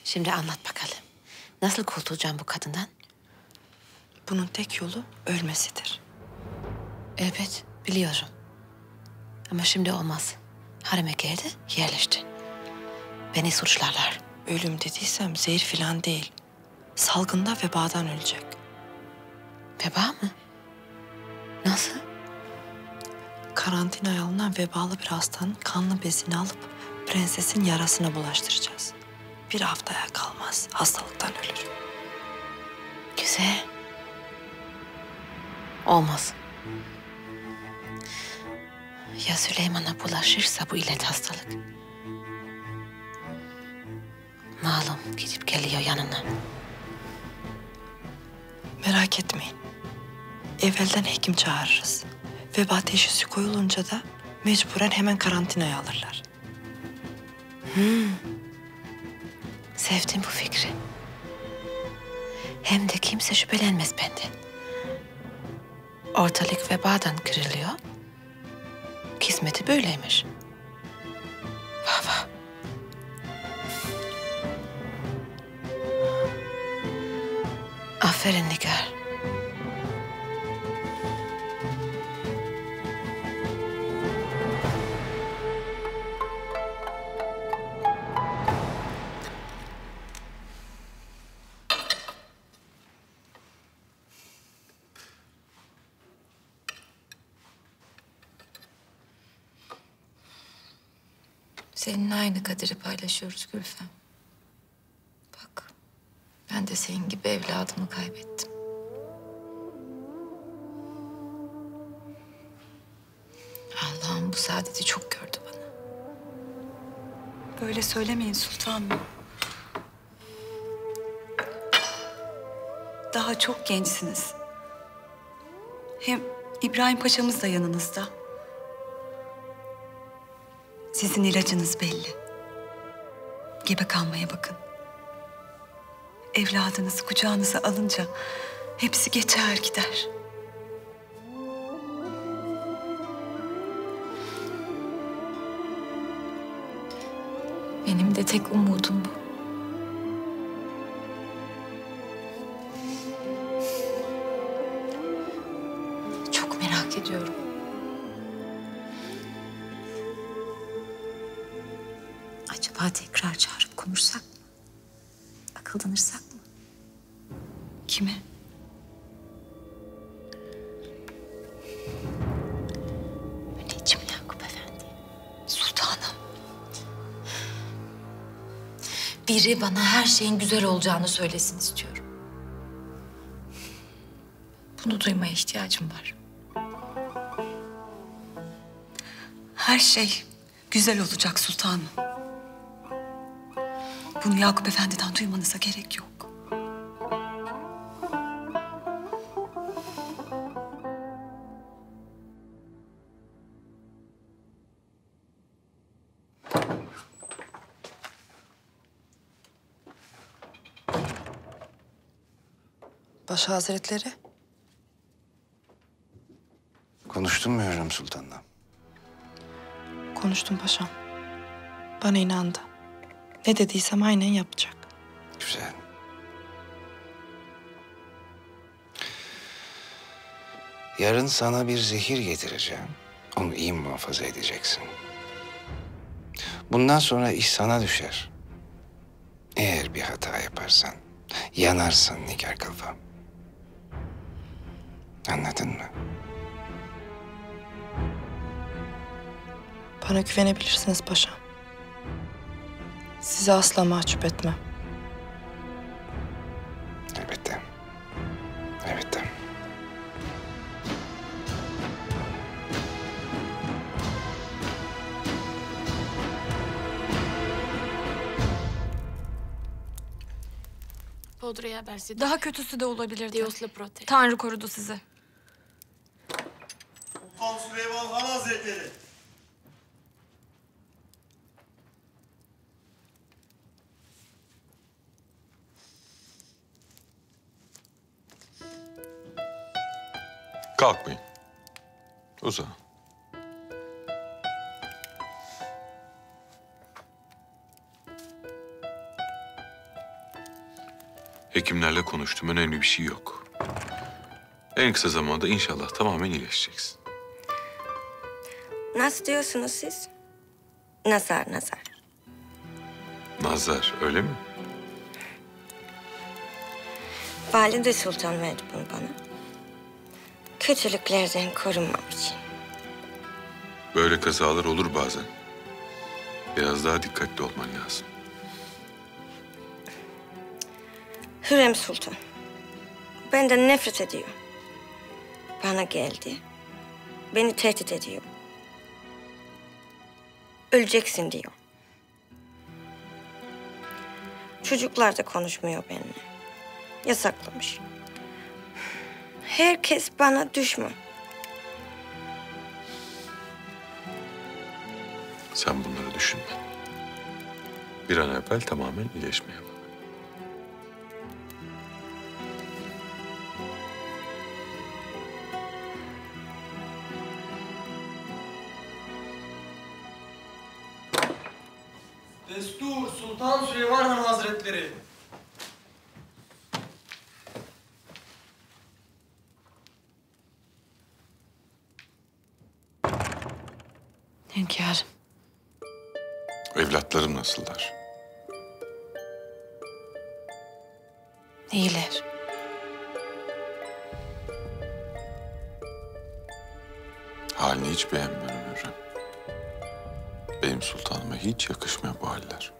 Şimdi anlat bakalım. Nasıl kurtulacağım bu kadından? Bunun tek yolu ölmesidir. Evet, biliyorum. Ama şimdi olmaz. Hareme geldi, yerleşti. Beni suçlarlar. Ölüm dediysem zehir falan değil. Salgında vebadan ölecek. Veba mı? Nasıl? Karantinaya alınan vebalı bir hastanın kanlı bezini alıp prensesin yarasına bulaştıracağız. Bir haftaya kalmaz, hastalıktan ölür. Güzel. Olmaz. Ya Süleyman'a bulaşırsa bu illet hastalık? Malum gidip geliyor yanına. Merak etmeyin. Evvelden hekim çağırırız. Veba teşhisi koyulunca da mecburen hemen karantinaya alırlar. Hmm. Sevdim bu fikri. Hem de kimse şüphelenmez benden. Ortalık vebadan kırılıyor. Kismeti böyleymiş. Vah vah. Aferin Nigar. Seninle aynı kaderi paylaşıyoruz Gülfem. Bak, ben de senin gibi evladımı kaybettim. Allah'ım bu saadeti çok gördü bana. Böyle söylemeyin sultanım. Daha çok gençsiniz. Hem İbrahim Paşa'mız da yanınızda. Sizin ilacınız belli. Gebe kalmaya bakın. Evladınızı kucağınıza alınca hepsi geçer gider. Benim de tek umudum bu. Çok merak ediyorum. Acaba tekrar çağırıp konuşsak mı? Akıllanırsak mı? Kimi? Müneccim Yakup Efendi. Sultanım. Biri bana her şeyin güzel olacağını söylesin istiyorum. Bunu duymaya ihtiyacım var. Her şey güzel olacak sultanım. Bunu Yakup Efendi'den duymanıza gerek yok. Paşa Hazretleri. Konuştun mu Hürrem Sultan'la? Konuştum paşam. Bana inandı. Ne dediysem aynen yapacak. Güzel. Yarın sana bir zehir getireceğim. Onu iyi muhafaza edeceksin. Bundan sonra iş sana düşer. Eğer bir hata yaparsan yanarsın Nigar Kalfa. Anladın mı? Bana güvenebilirsiniz paşam. Sizi asla mahcup etmem. Elbette. Elbette. Daha kötüsü de olabilirdi. Tanrı korudu sizi. Sultan Süleyman Han Hazretleri. Kalkmayın. Uza. Hekimlerle konuştum. Önemli bir şey yok. En kısa zamanda inşallah tamamen iyileşeceksin. Nasıl diyorsunuz siz? Nazar, nazar. Nazar, öyle mi? Valide Sultan verdi bunu bana. Kötülüklerden korunmam için. Böyle kazalar olur bazen. Biraz daha dikkatli olman lazım. Hürrem Sultan benden nefret ediyor. Bana geldi. Beni tehdit ediyor. Öleceksin diyor. Çocuklar da konuşmuyor benimle. Yasaklamış. Herkes bana düşman. Sen bunları düşünme. Bir an evvel tamamen iyileşmeye bak. Destur Sultan Süleyman Han Hazretleri. Hünkârım. Evlatlarım nasıllar? İyiler. Halini hiç beğenmiyorum Hürrem. Benim sultanıma hiç yakışmıyor bu haller.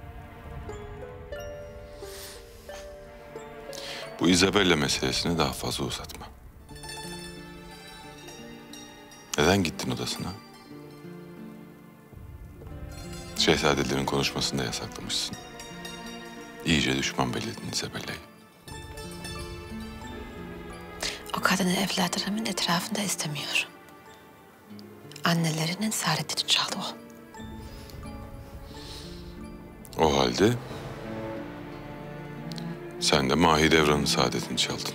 Bu Isabella meselesini daha fazla uzatma. Neden gittin odasına? Şehzadelerin konuşmasını da yasaklamışsın. İyice düşman belledin Isabella'yı. O kadını evlatlarımın etrafında istemiyorum. Annelerinin saadetini çaldı o. O halde sen de Mahidevran'ın saadetini çaldın.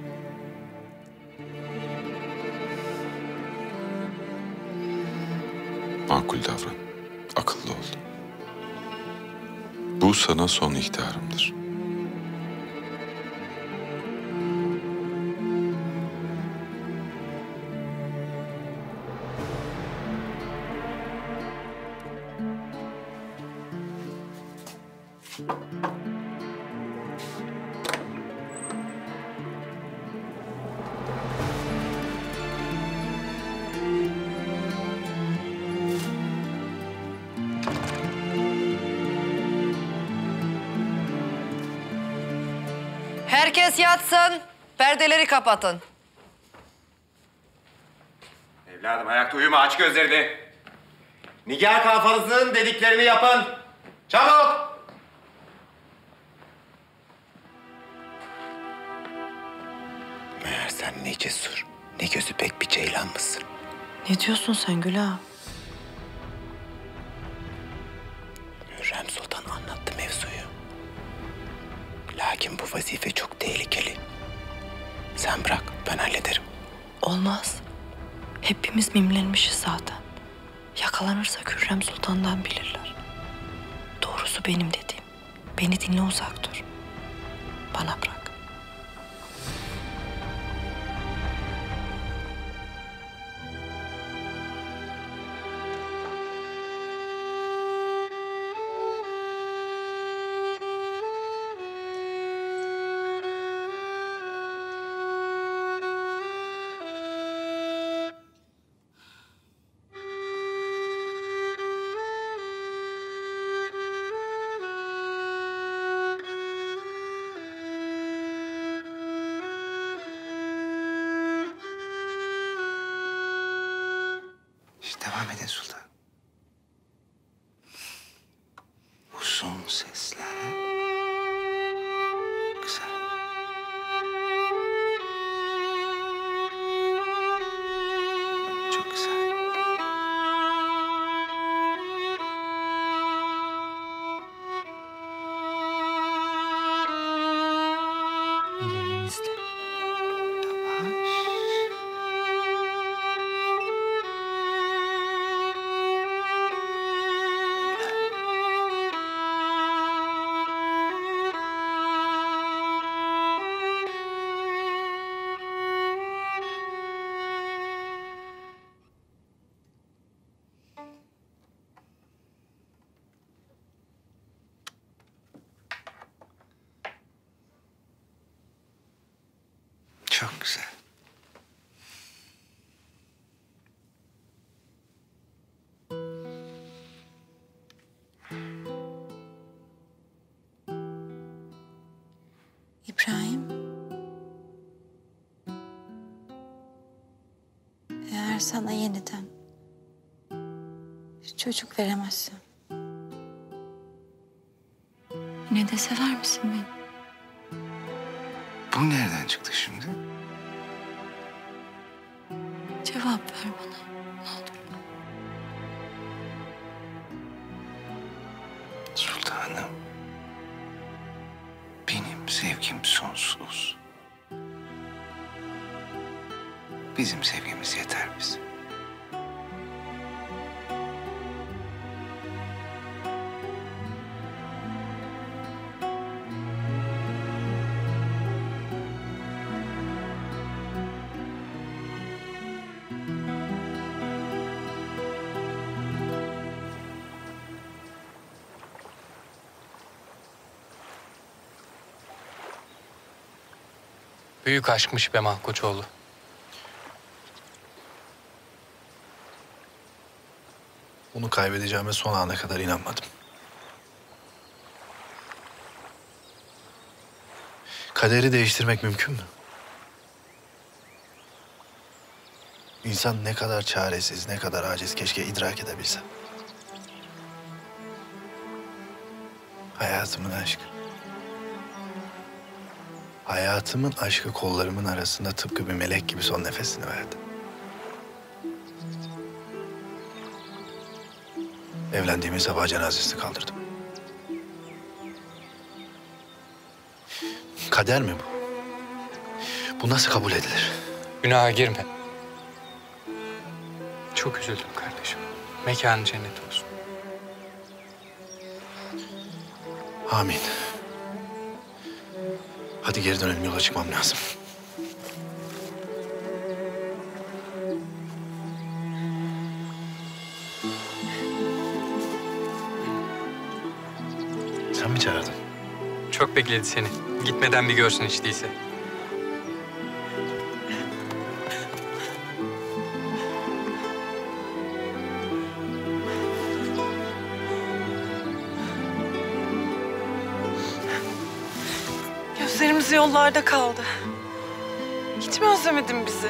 Makul davran, akıllı ol. Bu sana son ihtarımdır. Herkes yatsın. Perdeleri kapatın. Evladım ayakta uyuma, aç gözlerini. Nigar kafanızın dediklerini yapın. Çabuk! Meğer sen ne cesur, ne gözü pek bir ceylan mısın? Ne diyorsun sen Gül ağa? Hürrem Sultan anlattı mevzuyu. Lakin bu vazife çok tehlikeli. Sen bırak, ben hallederim. Olmaz. Hepimiz mimlenmişiz zaten. Yakalanırsak Hürrem Sultan'dan bilirler. Doğrusu benim dediğim. Beni dinle, uzak dur. Bana bırak. Devam edin sultan. Uzun sesler. Güzel. Çok güzel. İlerinizle. sana yeniden bir çocuk veremezsem, yine de sever misin beni? Bu nereden çıktı şimdi? Cevap ver bana, ne olur. Sultanım, benim sevgim sonsuz. Bizim sevgimiz yeter bize. Büyük aşkmış be Malkoçoğlu. Onu kaybedeceğime son ana kadar inanmadım. Kaderi değiştirmek mümkün mü? İnsan ne kadar çaresiz, ne kadar aciz keşke idrak edebilse. Hayatımın aşkı. Hayatımın aşkı kollarımın arasında tıpkı bir melek gibi son nefesini verdi. Evlendiğimiz sabah cenazesini kaldırdım. Kader mi bu? Bu nasıl kabul edilir? Günaha girme. Çok üzüldüm kardeşim. Mekanı cennet olsun. Amin. Hadi geri dönelim, yola çıkmam lazım. Sen mi çağırdın? Çok bekledi seni. Gitmeden bir görsün hiç değilse. Gözlerimiz yollarda kaldı. Hiç mi özlemedin bizi?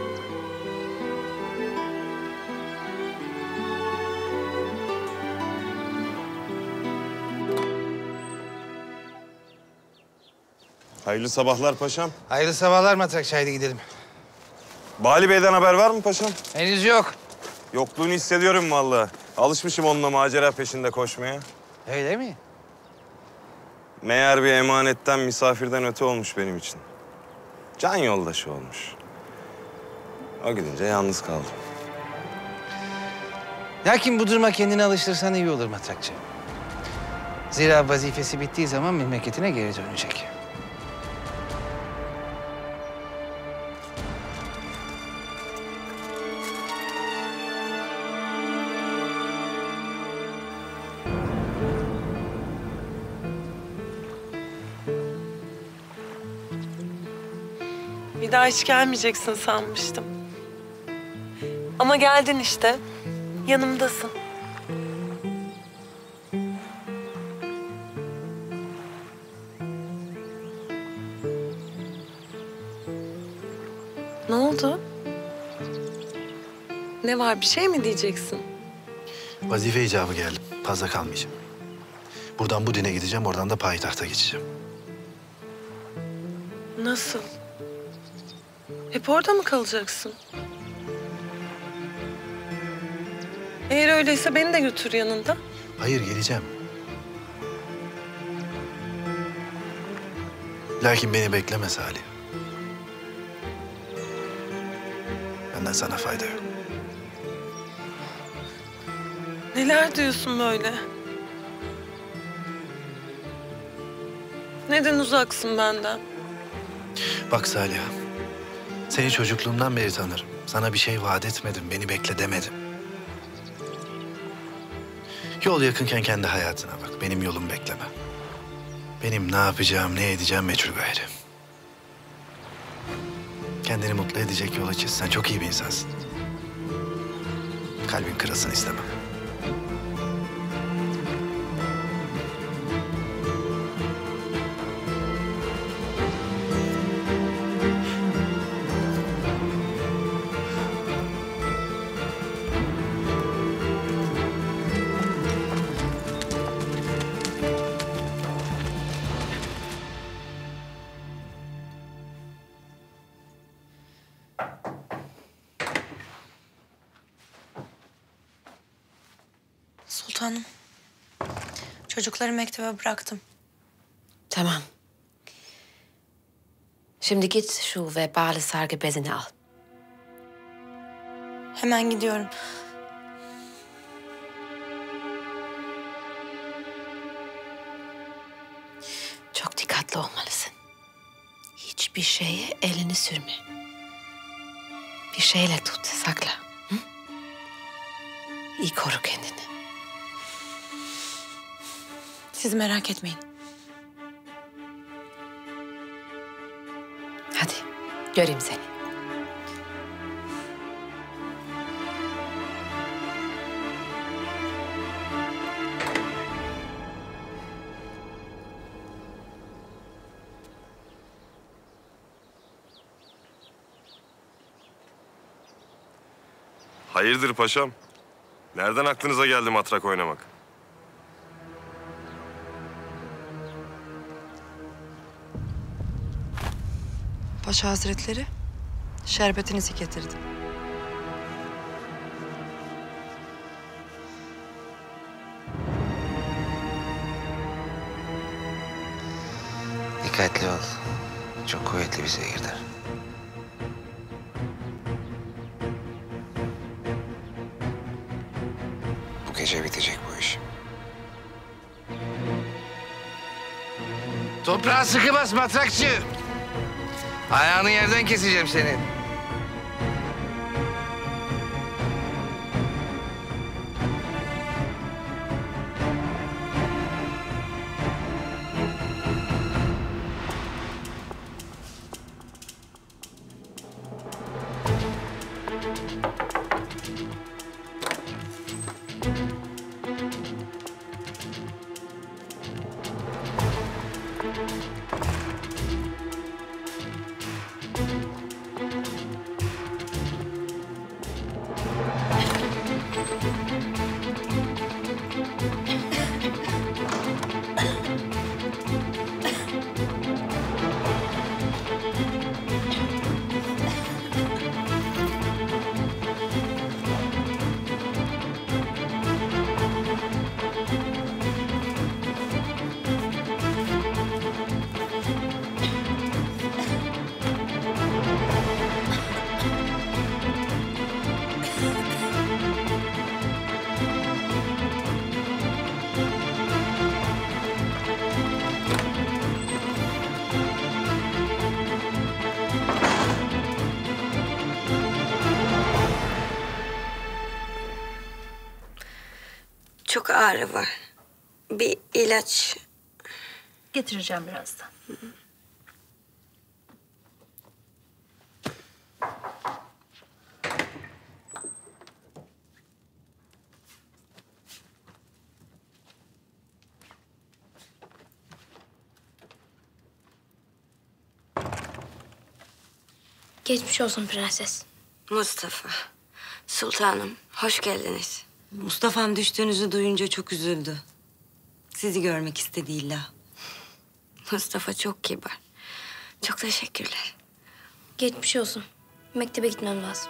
Hayırlı sabahlar paşam. Hayırlı sabahlar Matrakçı, haydi gidelim. Bali Bey'den haber var mı paşam? Henüz yok. Yokluğunu hissediyorum vallahi. Alışmışım onunla macera peşinde koşmaya. Öyle mi? Meğer bir emanetten, misafirden öte olmuş benim için. Can yoldaşı olmuş. O gidince yalnız kaldım. Lakin bu duruma kendini alıştırsan iyi olur Matrakçı. Zira vazifesi bittiği zaman memleketine geri dönecek. Bir daha hiç gelmeyeceksin sanmıştım. Ama geldin işte. Yanımdasın. Ne oldu? Ne var, bir şey mi diyeceksin? Vazife icabı geldim. Fazla kalmayacağım. Buradan Budin'e gideceğim, oradan da payitahta geçeceğim. Nasıl? Hep orada mı kalacaksın? Eğer öyleyse beni de götür yanında. Hayır, geleceğim. Lakin beni bekleme Salih. Benden sana fayda yok. Neler diyorsun böyle? Neden uzaksın benden? Bak Salih, seni çocukluğumdan beri tanırım. Sana bir şey vaat etmedim, beni bekle demedim. Yol yakınken kendi hayatına bak, benim yolumu bekleme. Benim ne yapacağım, ne edeceğim meçhul gayrı. Kendini mutlu edecek yola çiz. Sen çok iyi bir insansın. Kalbin kırılsın istemem. sultanım. Çocukları mektebe bıraktım. Tamam. Şimdi git şu vebalı sargı bezini al. Hemen gidiyorum. Çok dikkatli olmalısın. Hiçbir şeye elini sürme. Bir şeyle tut, sakla. Hı? İyi koru kendini. Siz merak etmeyin. Hadi, göreyim seni. Hayırdır paşam? Nereden aklınıza geldi matrak oynamak? Paşa Hazretleri, şerbetinizi getirdim. Dikkatli ol. Çok kuvvetli bir zehirdir. Bu gece bitecek bu iş. Toprağa sıkı bas matrakçı. Ayağını yerden keseceğim senin. Çok ağrı var. Bir ilaç. Getireceğim birazdan. Geçmiş olsun prenses. Mustafa, sultanım, hoş geldiniz. Mustafa'm düştüğünüzü duyunca çok üzüldü. Sizi görmek istedi illa. Mustafa çok kibar. Çok teşekkürler. Geçmiş olsun. Mektebe gitmem lazım.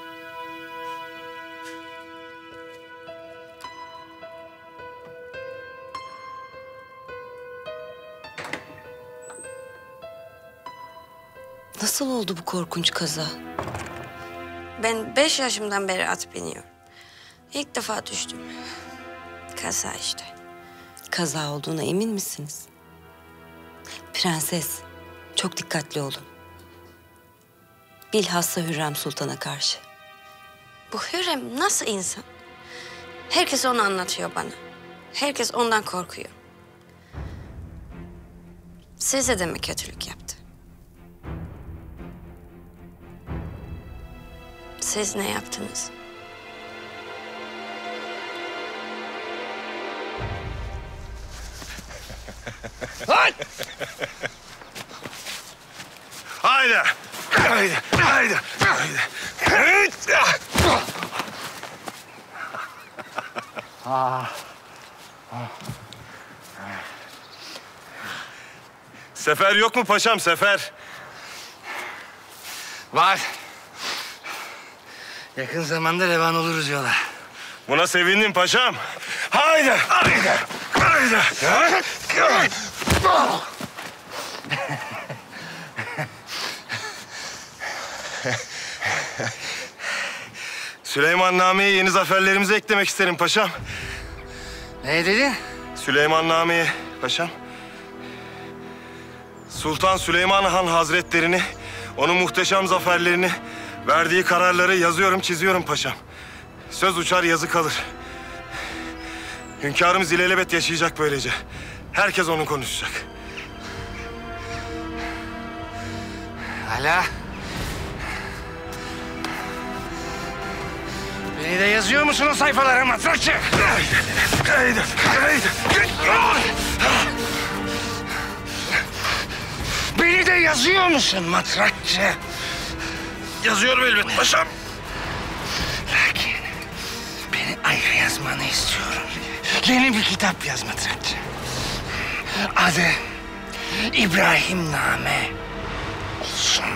Nasıl oldu bu korkunç kaza? Ben beş yaşımdan beri at biniyorum. İlk defa düştüm. Kaza işte. Kaza olduğuna emin misiniz? Prenses, çok dikkatli olun. Bilhassa Hürrem Sultan'a karşı. Bu Hürrem nasıl insan? Herkes onu anlatıyor bana. Herkes ondan korkuyor. Size de mi kötülük yaptı? Siz ne yaptınız? Haydi! Haydi! Haydi! Haydi! Haydi! Ah. Sefer yok mu paşam, sefer? Var. Yakın zamanda revan oluruz yola. Buna sevindim paşam. Haydi! Haydi! Haydi! Süleyman Nami'ye yeni zaferlerimizi eklemek isterim paşam. Ne dedin? Süleyman Nami'ye paşam. Sultan Süleyman Han Hazretlerini, onun muhteşem zaferlerini, verdiği kararları yazıyorum, çiziyorum paşam. Söz uçar, yazı kalır. Hünkârımız ilelebet yaşayacak böylece. Herkes onu konuşacak. Hala. Beni de yazıyor musun o sayfalara matrakçı? Haydi! Haydi! Beni de yazıyor musun matrakçı? Yazıyorum elbet paşam. Lakin beni ayrı yazmanı istiyorum. Yeni bir kitap yaz matrakçı. Adı İbrahimname olsun.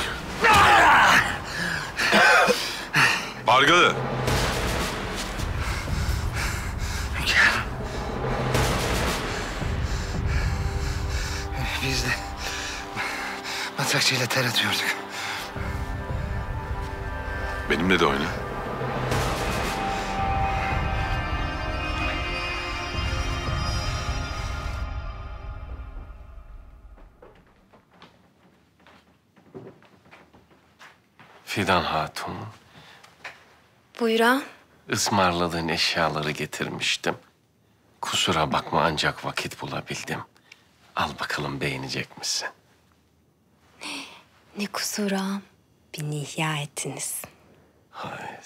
Pargalı. Hünkârım. Biz de matrakçı ile ter atıyorduk. Benimle de oyna. Fidan Hatun, Buyur ağam. ısmarladığın eşyaları getirmiştim. Kusura bakma ancak vakit bulabildim. Al bakalım beğenecek misin? Ne kusur ağam. Beni ihya ettiniz. Hayır.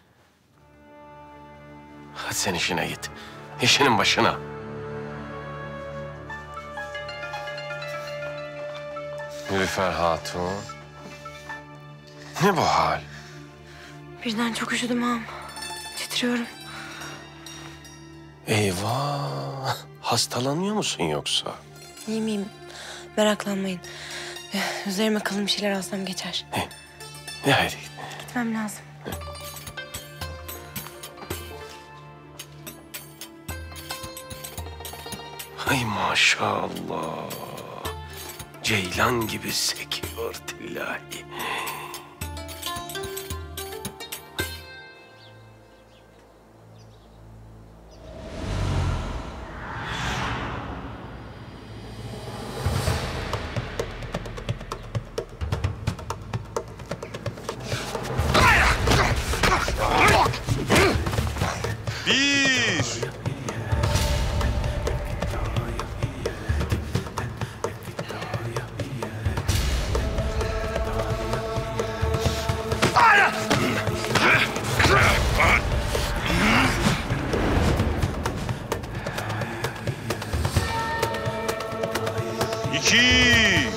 Hadi sen işine git. İşinin başına. Nilüfer Hatun. Ne bu hal? Birden çok üşüdüm ağam. Titriyorum. Eyvah. Hastalanıyor musun yoksa? İyi miyim? Meraklanmayın. Eh, Üzerime kalın bir şeyler alsam geçer. Ne haydi. Gitmem lazım. Hay maşallah. Ceylan gibi sekiyor tillahi. Bir. İki.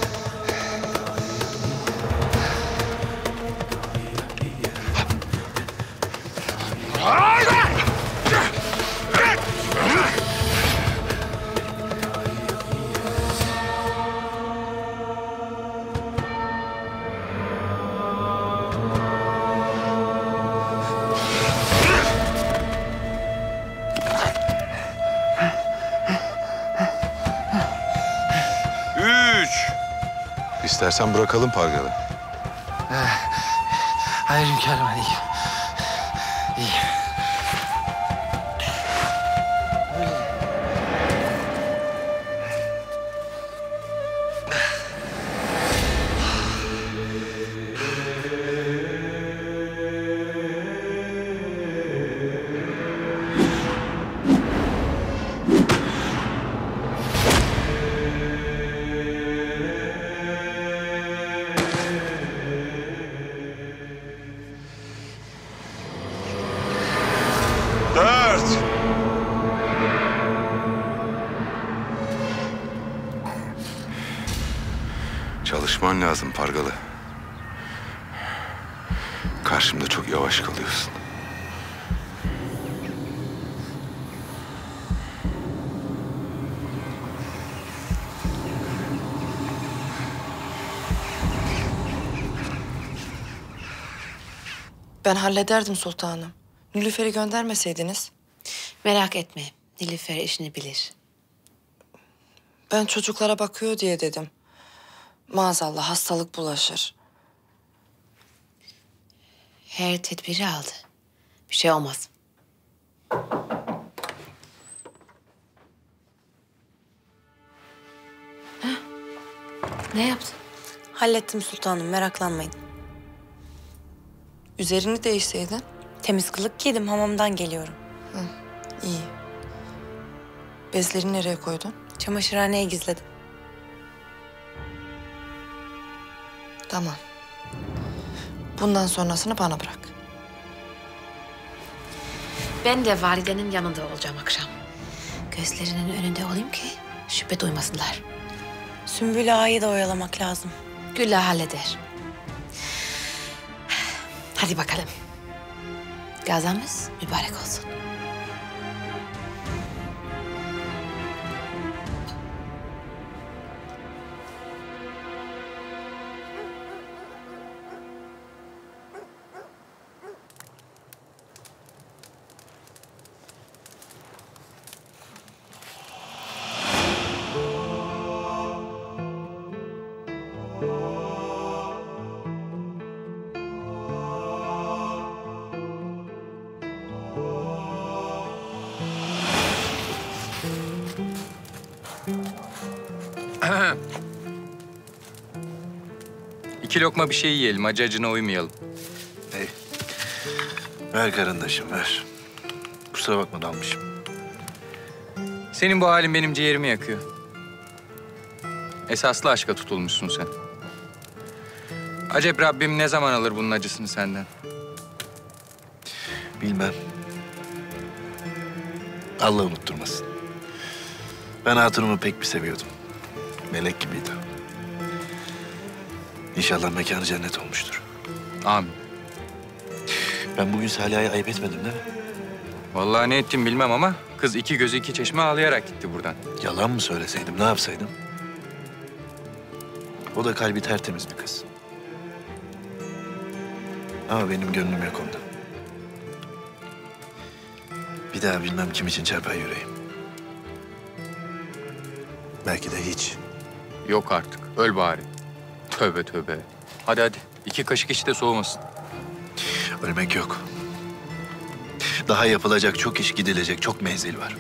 İstersen bırakalım Pargalı. Hayır hünkârım, ben iyiyim. İyiyim. Dört. Çalışman lazım Pargalı. Karşımda çok yavaş kalıyorsun. Ben hallederdim sultanım. Nilüfer'i göndermeseydiniz. Merak etme. Nilüfer işini bilir. Ben çocuklara bakıyor diye dedim. Maazallah hastalık bulaşır. Her tedbiri aldı. Bir şey olmaz. Ha? Ne yaptın? Hallettim sultanım, meraklanmayın. Üzerini değişseydin. Temiz kılık giydim, hamamdan geliyorum. Hı, iyi. Bezleri nereye koydun? Çamaşırhaneye gizledim. Tamam. Bundan sonrasını bana bırak. Ben de validenin yanında olacağım akşam. Gözlerinin önünde olayım ki şüphe duymasınlar. Sümbül Ağa'yı da oyalamak lazım. Gülla halleder. Hadi bakalım. Gazamız mübarek olsun. İki lokma bir şey yiyelim, acı acına uymayalım. Hey, ver karındaşım, ver. Kusura bakma dalmışım. Senin bu halin benim ciğerimi yakıyor. Esaslı aşka tutulmuşsun sen. Acep Rabbim ne zaman alır bunun acısını senden? Bilmem. Allah unutturmasın. Ben hatunumu pek bir seviyordum. Melek gibiydi. İnşallah mekanı cennet olmuştur. Amin. Ben bugün Saliha'ya ayıp etmedim değil mi? Vallahi ne ettim bilmem ama kız iki gözü iki çeşme ağlayarak gitti buradan. Yalan mı söyleseydim, ne yapsaydım? O da kalbi tertemiz bir kız. Ama benim gönlüm yok onda. Bir daha bilmem kim için çarpar yüreğim. Belki de hiç. Yok artık, öl bari. Tövbe tövbe. Hadi hadi, iki kaşık iç de soğumasın. Ölmek yok. Daha yapılacak çok iş, gidilecek çok menzil var.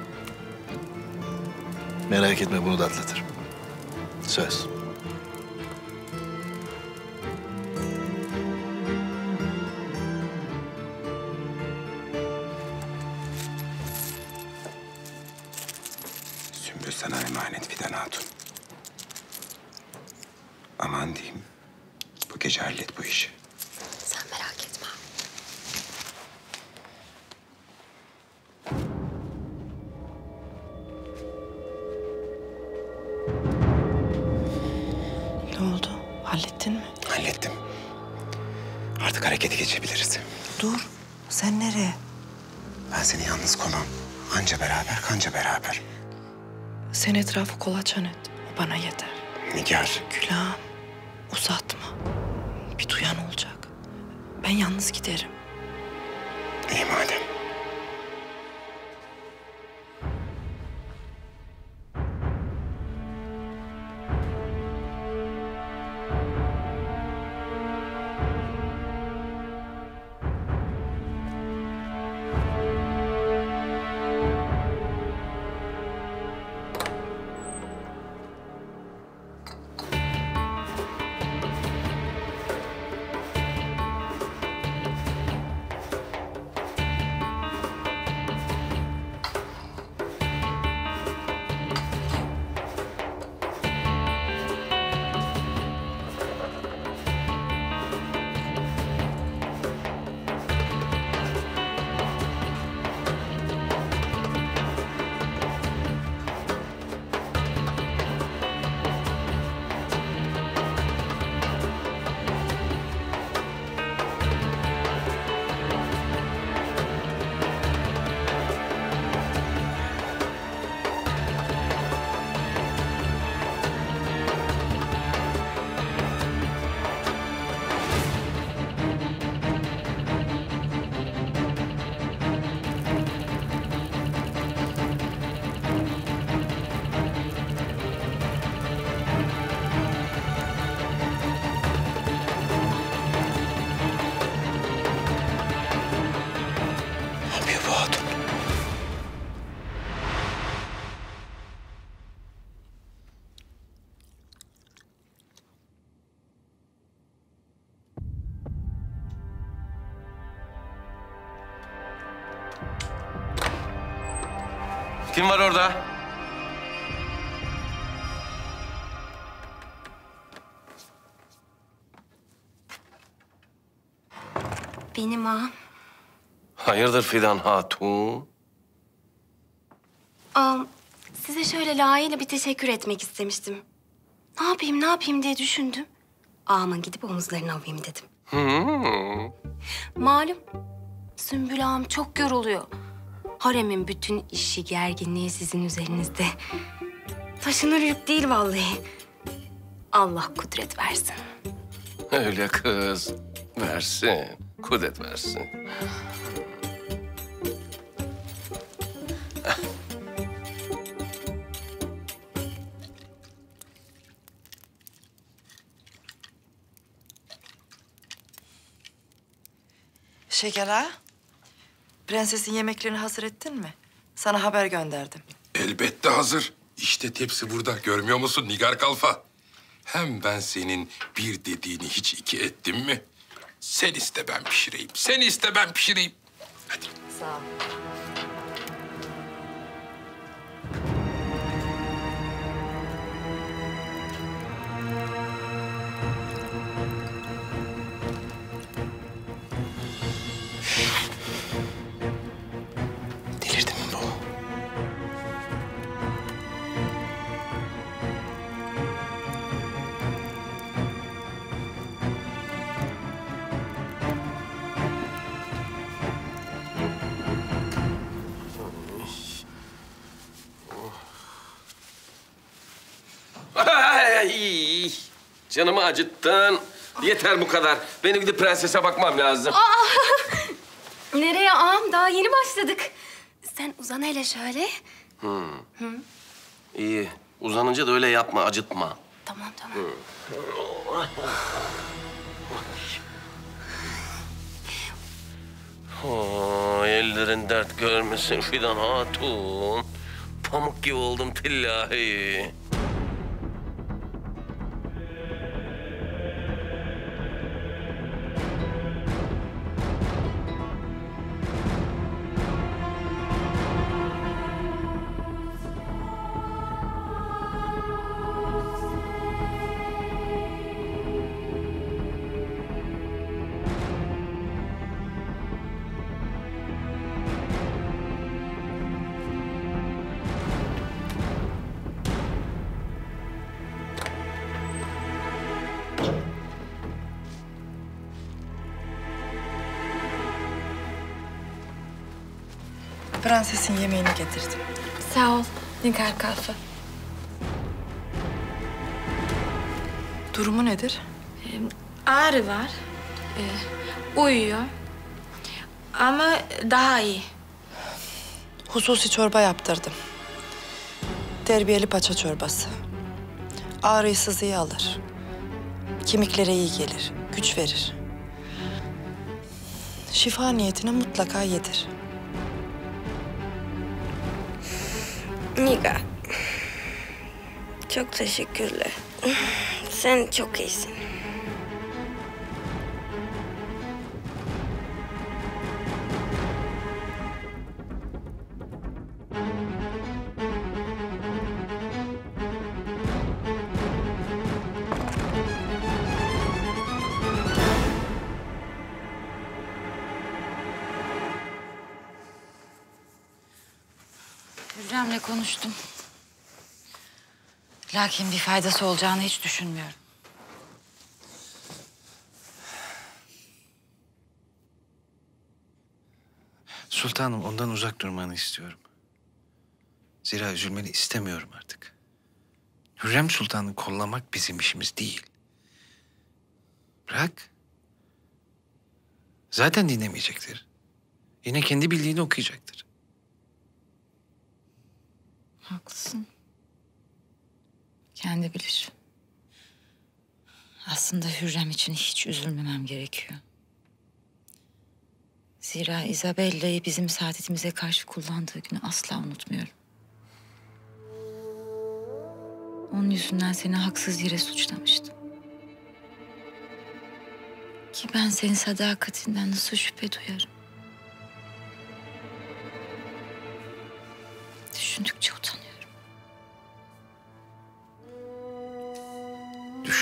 Merak etme, bunu da atlatırım. Söz. Sümbül sana emanet Fidan Hatun. Aman diyeyim, bu gece hallet bu işi. Sen merak etme. Ne oldu? Hallettin mi? Hallettim. Artık harekete geçebiliriz. Dur. Sen nereye? Ben seni yalnız koymam. Anca beraber, kanca beraber. Sen etrafı kolaçan et. O bana yeter. Nigar. Külahım. Uzatma. Bir duyan olacak. Ben yalnız giderim. İyi madem. Kim var orada? Benim ağam. Hayırdır Fidan Hatun? Ağam, size şöyle layığıyla bir teşekkür etmek istemiştim. Ne yapayım, ne yapayım diye düşündüm. Ağamın gidip omuzlarını alayım dedim. Hmm. Malum, Sümbül ağam çok yoruluyor. Haremin bütün işi, gerginliği sizin üzerinizde. Taşınır yük değil vallahi. Allah kudret versin. Öyle kız. Versin. Kudret versin. Şeker ağa, prensesin yemeklerini hazır ettin mi? Sana haber gönderdim. Elbette hazır. İşte tepsi burada. Görmüyor musun Nigar Kalfa? Hem ben senin bir dediğini hiç iki ettim mi? Sen iste ben pişireyim. Sen iste ben pişireyim. Hadi. Sağ ol. Delirdi mi bu? Ay, canımı acıttın. Yeter bu kadar. Benim gidip prensese bakmam lazım. Aa! Nereye ağam? Daha yeni başladık. Sen uzan hele şöyle. Hmm. Hı. İyi. Uzanınca da öyle yapma, acıtma. Tamam, tamam. Hı. Oh, ellerin dert görmesin Fidan Hatun. Pamuk gibi oldum tillahi. Prensesin yemeğini getirdim. Sağ ol Nigar Kalfa. Durumu nedir? Ağrı var. Ee, uyuyor. Ama daha iyi. Hususi çorba yaptırdım. Terbiyeli paça çorbası. Ağrıyı sızıyı alır. Kemiklere iyi gelir, güç verir. Şifa niyetine mutlaka yedir. Nigar. Çok teşekkürler. Sen çok iyisin. Hürrem'le konuştum. Lakin bir faydası olacağını hiç düşünmüyorum. Sultanım, ondan uzak durmanı istiyorum. Zira üzülmeni istemiyorum artık. Hürrem Sultan'ı kollamak bizim işimiz değil. Bırak. Zaten dinlemeyecektir. Yine kendi bildiğini okuyacaktır. Haklısın. Kendi bilir. Aslında Hürrem için hiç üzülmemem gerekiyor. Zira Isabella'yı bizim saadetimize karşı kullandığı günü asla unutmuyorum. Onun yüzünden seni haksız yere suçlamıştım. Ki ben senin sadakatinden nasıl şüphe duyarım? Düşündükçe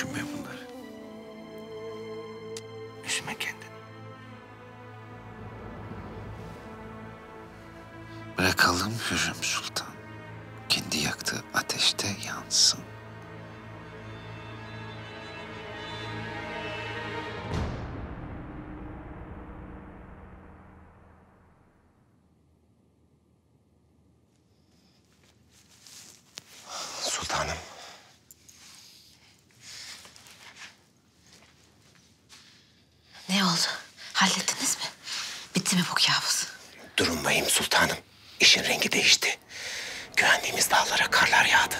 düşünme bunları. Üzme kendini. Bırakalım Hürrem Sultan kendi yaktığı ateşte yansın. Sultanım. Ne oldu? Hallettiniz mi? Bitti mi bu kabus? Durun bayım sultanım. İşin rengi değişti. Güvendiğimiz dağlara karlar yağdı.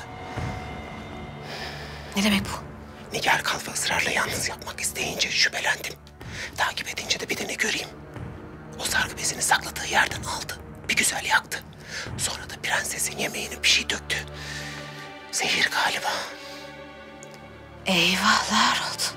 Ne demek bu? Nigar Kalfa ısrarla yalnız yapmak isteyince şüphelendim. Takip edince de bir de ne göreyim. O sargı bezini sakladığı yerden aldı. Bir güzel yaktı. Sonra da prensesin yemeğine bir şey döktü. Zehir galiba. Eyvahlar olsun.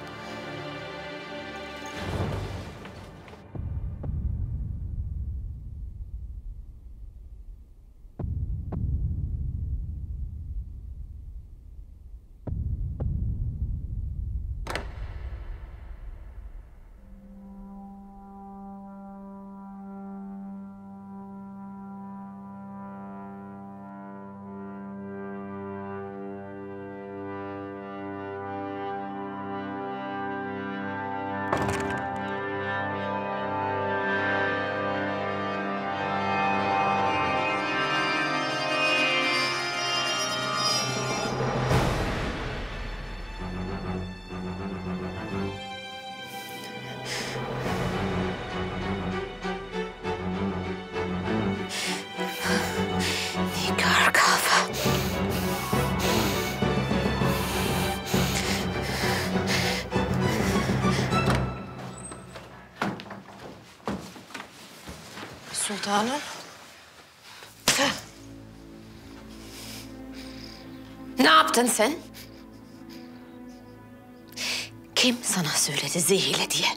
Nigar Kalfa. Sultanım. Ne yaptın sen? Kim sana söyledi zehirle diye?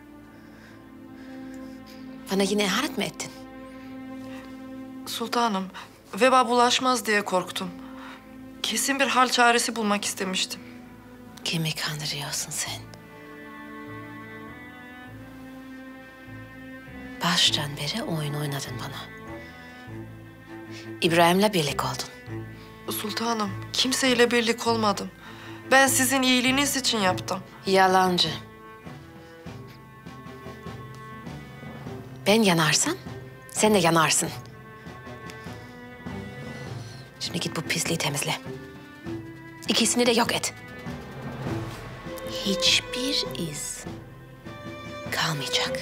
Bana yine ihanet mi ettin? Sultanım, veba bulaşmaz diye korktum. Kesin bir hal çaresi bulmak istemiştim. Kimi kandırıyorsun sen? Baştan beri oyun oynadın bana. İbrahim'le birlik oldun. Sultanım, kimseyle birlik olmadım. Ben sizin iyiliğiniz için yaptım. Yalancı. Ben yanarsam sen de yanarsın. Şimdi git bu pisliği temizle. İkisini de yok et. Hiçbir iz kalmayacak.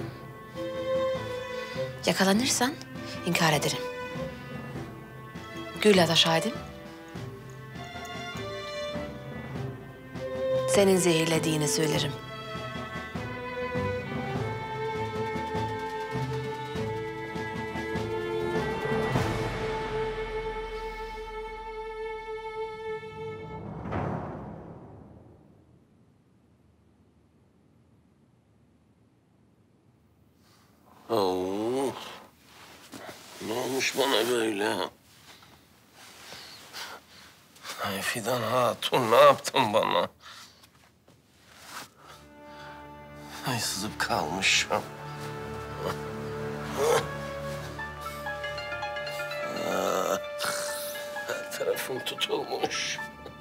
Yakalanırsan inkar ederim. Gül'e de şahidim. Senin zehirlediğini söylerim. Oo. Ne olmuş bana böyle? Ay Fidan Hatun, ne yaptın bana? Ay sızıp kalmışım. Her tarafım tutulmuş.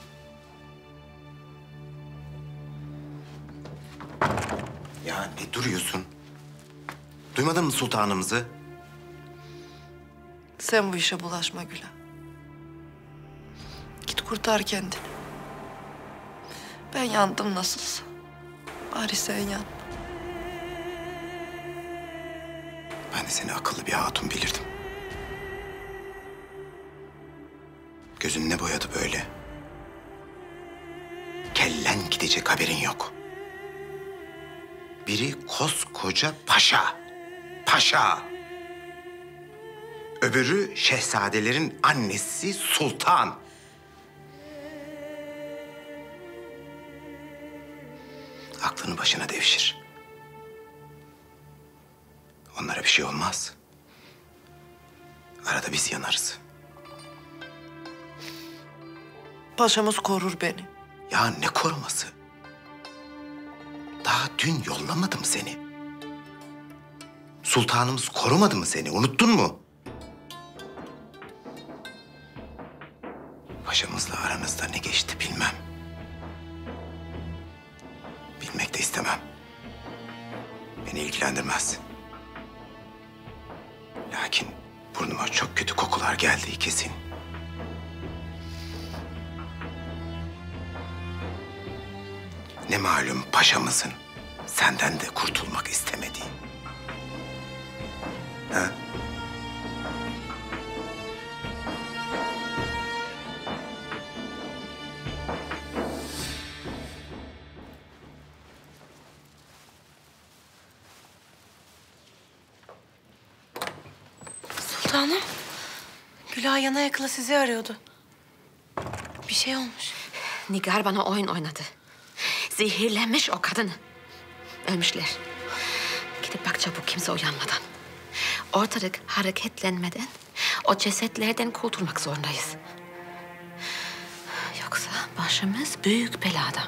Ya ne duruyorsun? Duymadın mı sultanımızı? Sen bu işe bulaşma Güla. Git kurtar kendini. Ben yandım nasılsa. Bari sen yan. Ben de seni akıllı bir hatun bilirdim. Gözün ne boyadı böyle? Kellen gidecek haberin yok. Biri koskoca paşa. Paşa. Öbürü şehzadelerin annesi sultan. Aklını başına devşir. Onlara bir şey olmaz. Arada biz yanarız. Paşamız korur beni. Ya ne koruması? Daha dün yollamadım seni. Sultanımız korumadı mı seni? Unuttun mu? Paşamızla aranızda ne geçti bilmem. Bilmek de istemem. Beni ilgilendirmez. Lakin burnuma çok kötü kokular geldiği kesin. Ne malum paşamızın senden de kurtulmak istemediği. Ha? Sultanım, Gülay yana yakıla sizi arıyordu. Bir şey olmuş. Nigar bana oyun oynadı. Zehirlemiş o kadını. Ölmüşler. Gidip bak çabuk kimse uyanmadan. Ortalık hareketlenmeden o cesetlerden kurtulmak zorundayız. Yoksa başımız büyük belada.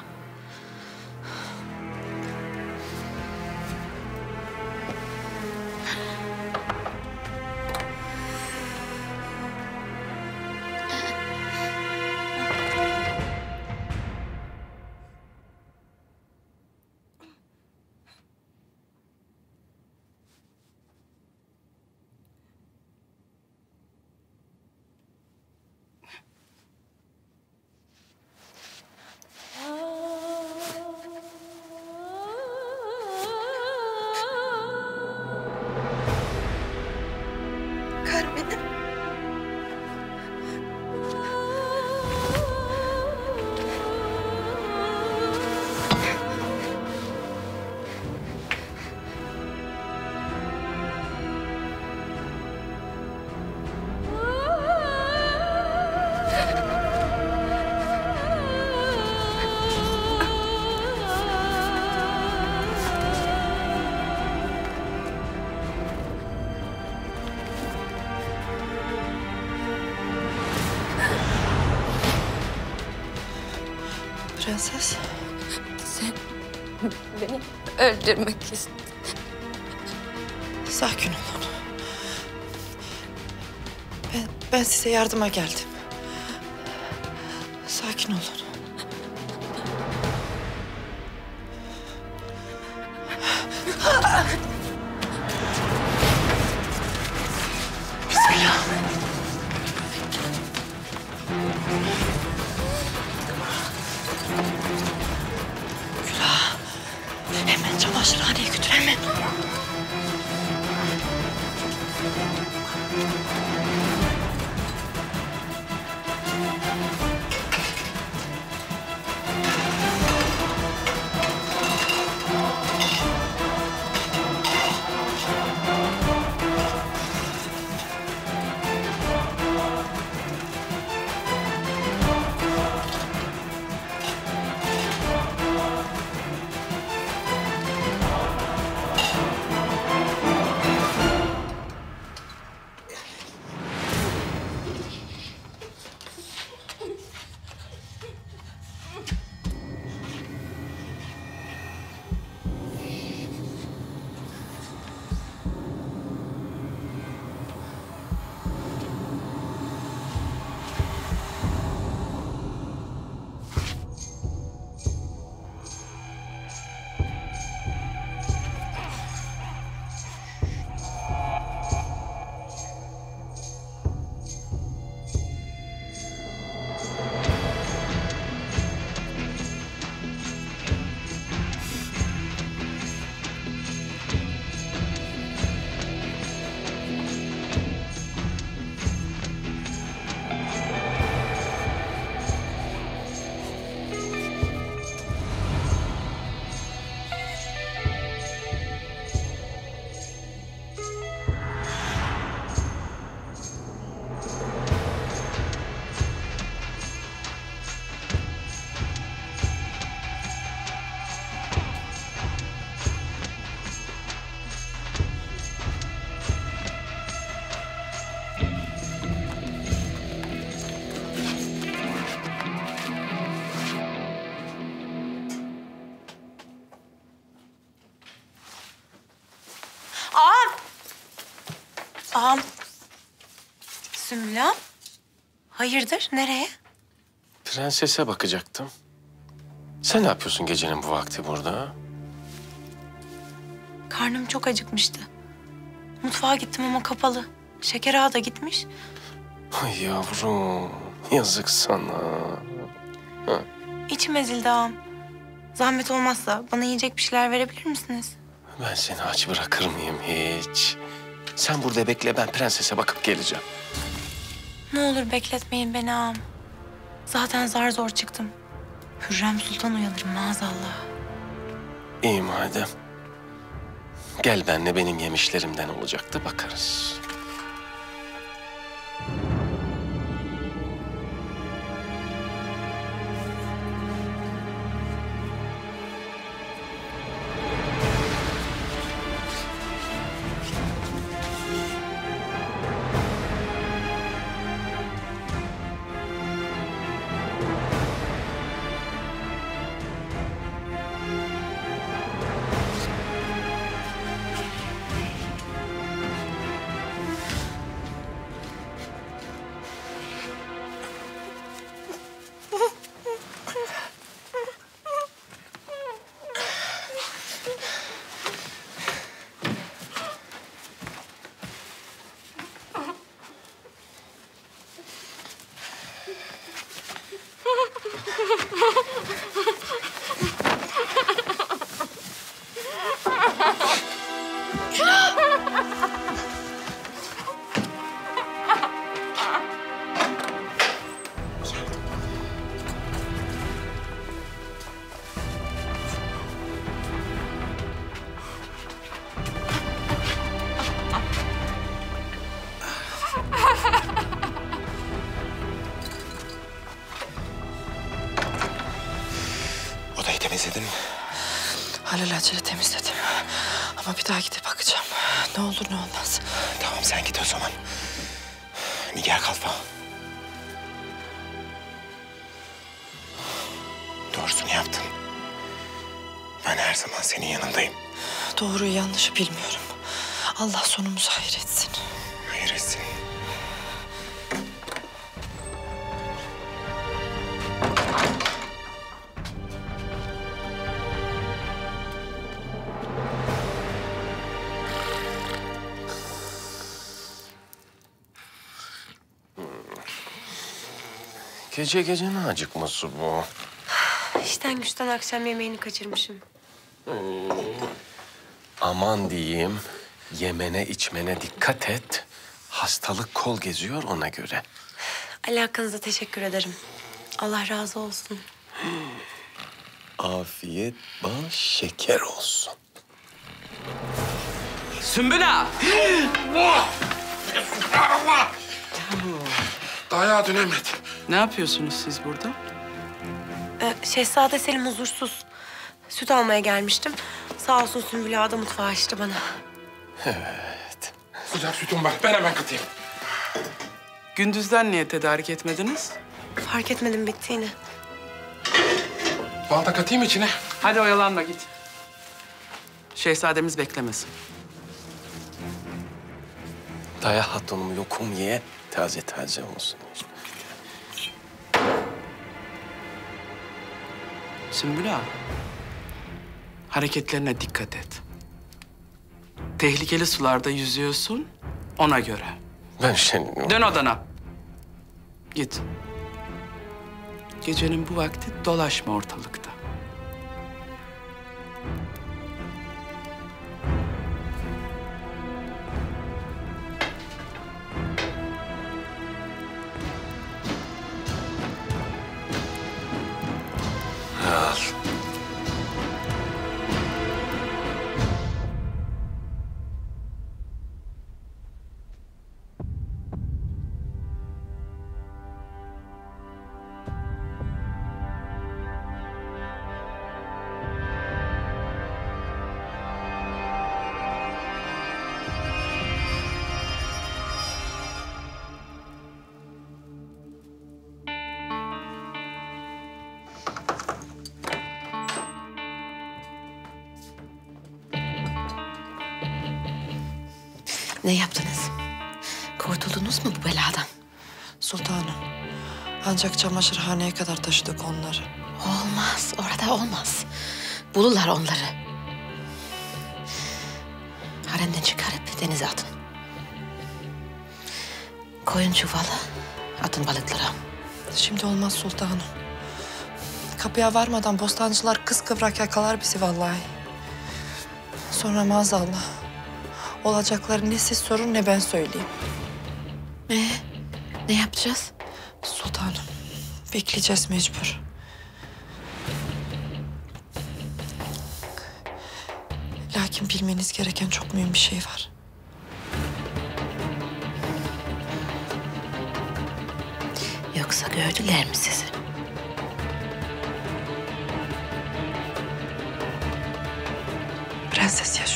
Prenses. Sen beni öldürmek istedin. Sakin olun. Ben, ben size yardıma geldim. Sakin olun. Bismillah. Gülah. Hemen çamaşırhaneye götür hemen. Ağam. Sümbül ağam. Hayırdır? Nereye? Prensese bakacaktım. Sen ne yapıyorsun gecenin bu vakti burada? Karnım çok acıkmıştı. Mutfağa gittim ama kapalı. Şeker ağa da gitmiş. Ay yavrum, yazık sana. Ha. İçim ezildi ağam. Zahmet olmazsa bana yiyecek bir şeyler verebilir misiniz? Ben seni aç bırakır mıyım hiç? Sen burada bekle, ben prensese bakıp geleceğim. Ne olur bekletmeyin beni ağam. Zaten zar zor çıktım. Hürrem Sultan uyanır maazallah. İyi madem. Gel benle, benim yemişlerimden olacaktı, bakarız. Odayı temizledin mi? Alelacele temizledim. Ama bir daha gidip bakacağım. Ne olur ne olmaz. Tamam sen git o zaman. Nigar Kalfa. Doğrusunu yaptın. Ben her zaman senin yanındayım. Doğruyu yanlışı bilmiyorum. Allah sonumuzu hayır etsin. Hayır etsin. Gece gece ne acıkması bu? İşten güçten akşam yemeğini kaçırmışım. Hmm. Aman diyeyim, yemene içmene dikkat et. Hastalık kol geziyor ona göre. Alakanıza teşekkür ederim. Allah razı olsun. Afiyet bal şeker olsun. Sümbül ağa! Dayağı dönemedi. Ne yapıyorsunuz siz burada? Ee, Şehzade Selim huzursuz. Süt almaya gelmiştim. Sağ olsun Sümbül ağa da mutfağı açtı bana. Evet. Sıcak sütüm var. Ben hemen katayım. Gündüzden niye tedarik etmediniz? Fark etmedim bittiğini. Bal da katayım içine. Hadi oyalanma git. Şehzademiz beklemesin. Daya hatunum yokum ye, taze taze olsun. Sümbül ağa, hareketlerine dikkat et. Tehlikeli sularda yüzüyorsun, ona göre. Ben senin... Dön odana. Git. Gecenin bu vakti dolaşma ortalıkta. Al. Ne yaptınız? Kurtuldunuz mu bu beladan? Sultanım, ancak çamaşırhaneye kadar taşıdık onları. Olmaz, orada olmaz. Bulurlar onları. Haremden çıkarıp denize atın. Koyun çuvalı, atın balıklara. Şimdi olmaz sultanım. Kapıya varmadan bostancılar kıskıvrak yakalar bizi vallahi. Sonra maazallah. Olacakları ne siz sorun ne ben söyleyeyim. Ee, ne yapacağız? Sultanım, bekleyeceğiz mecbur. Lakin bilmeniz gereken çok mühim bir şey var. Yoksa gördüler mi sizi? Prenses yaşıyor.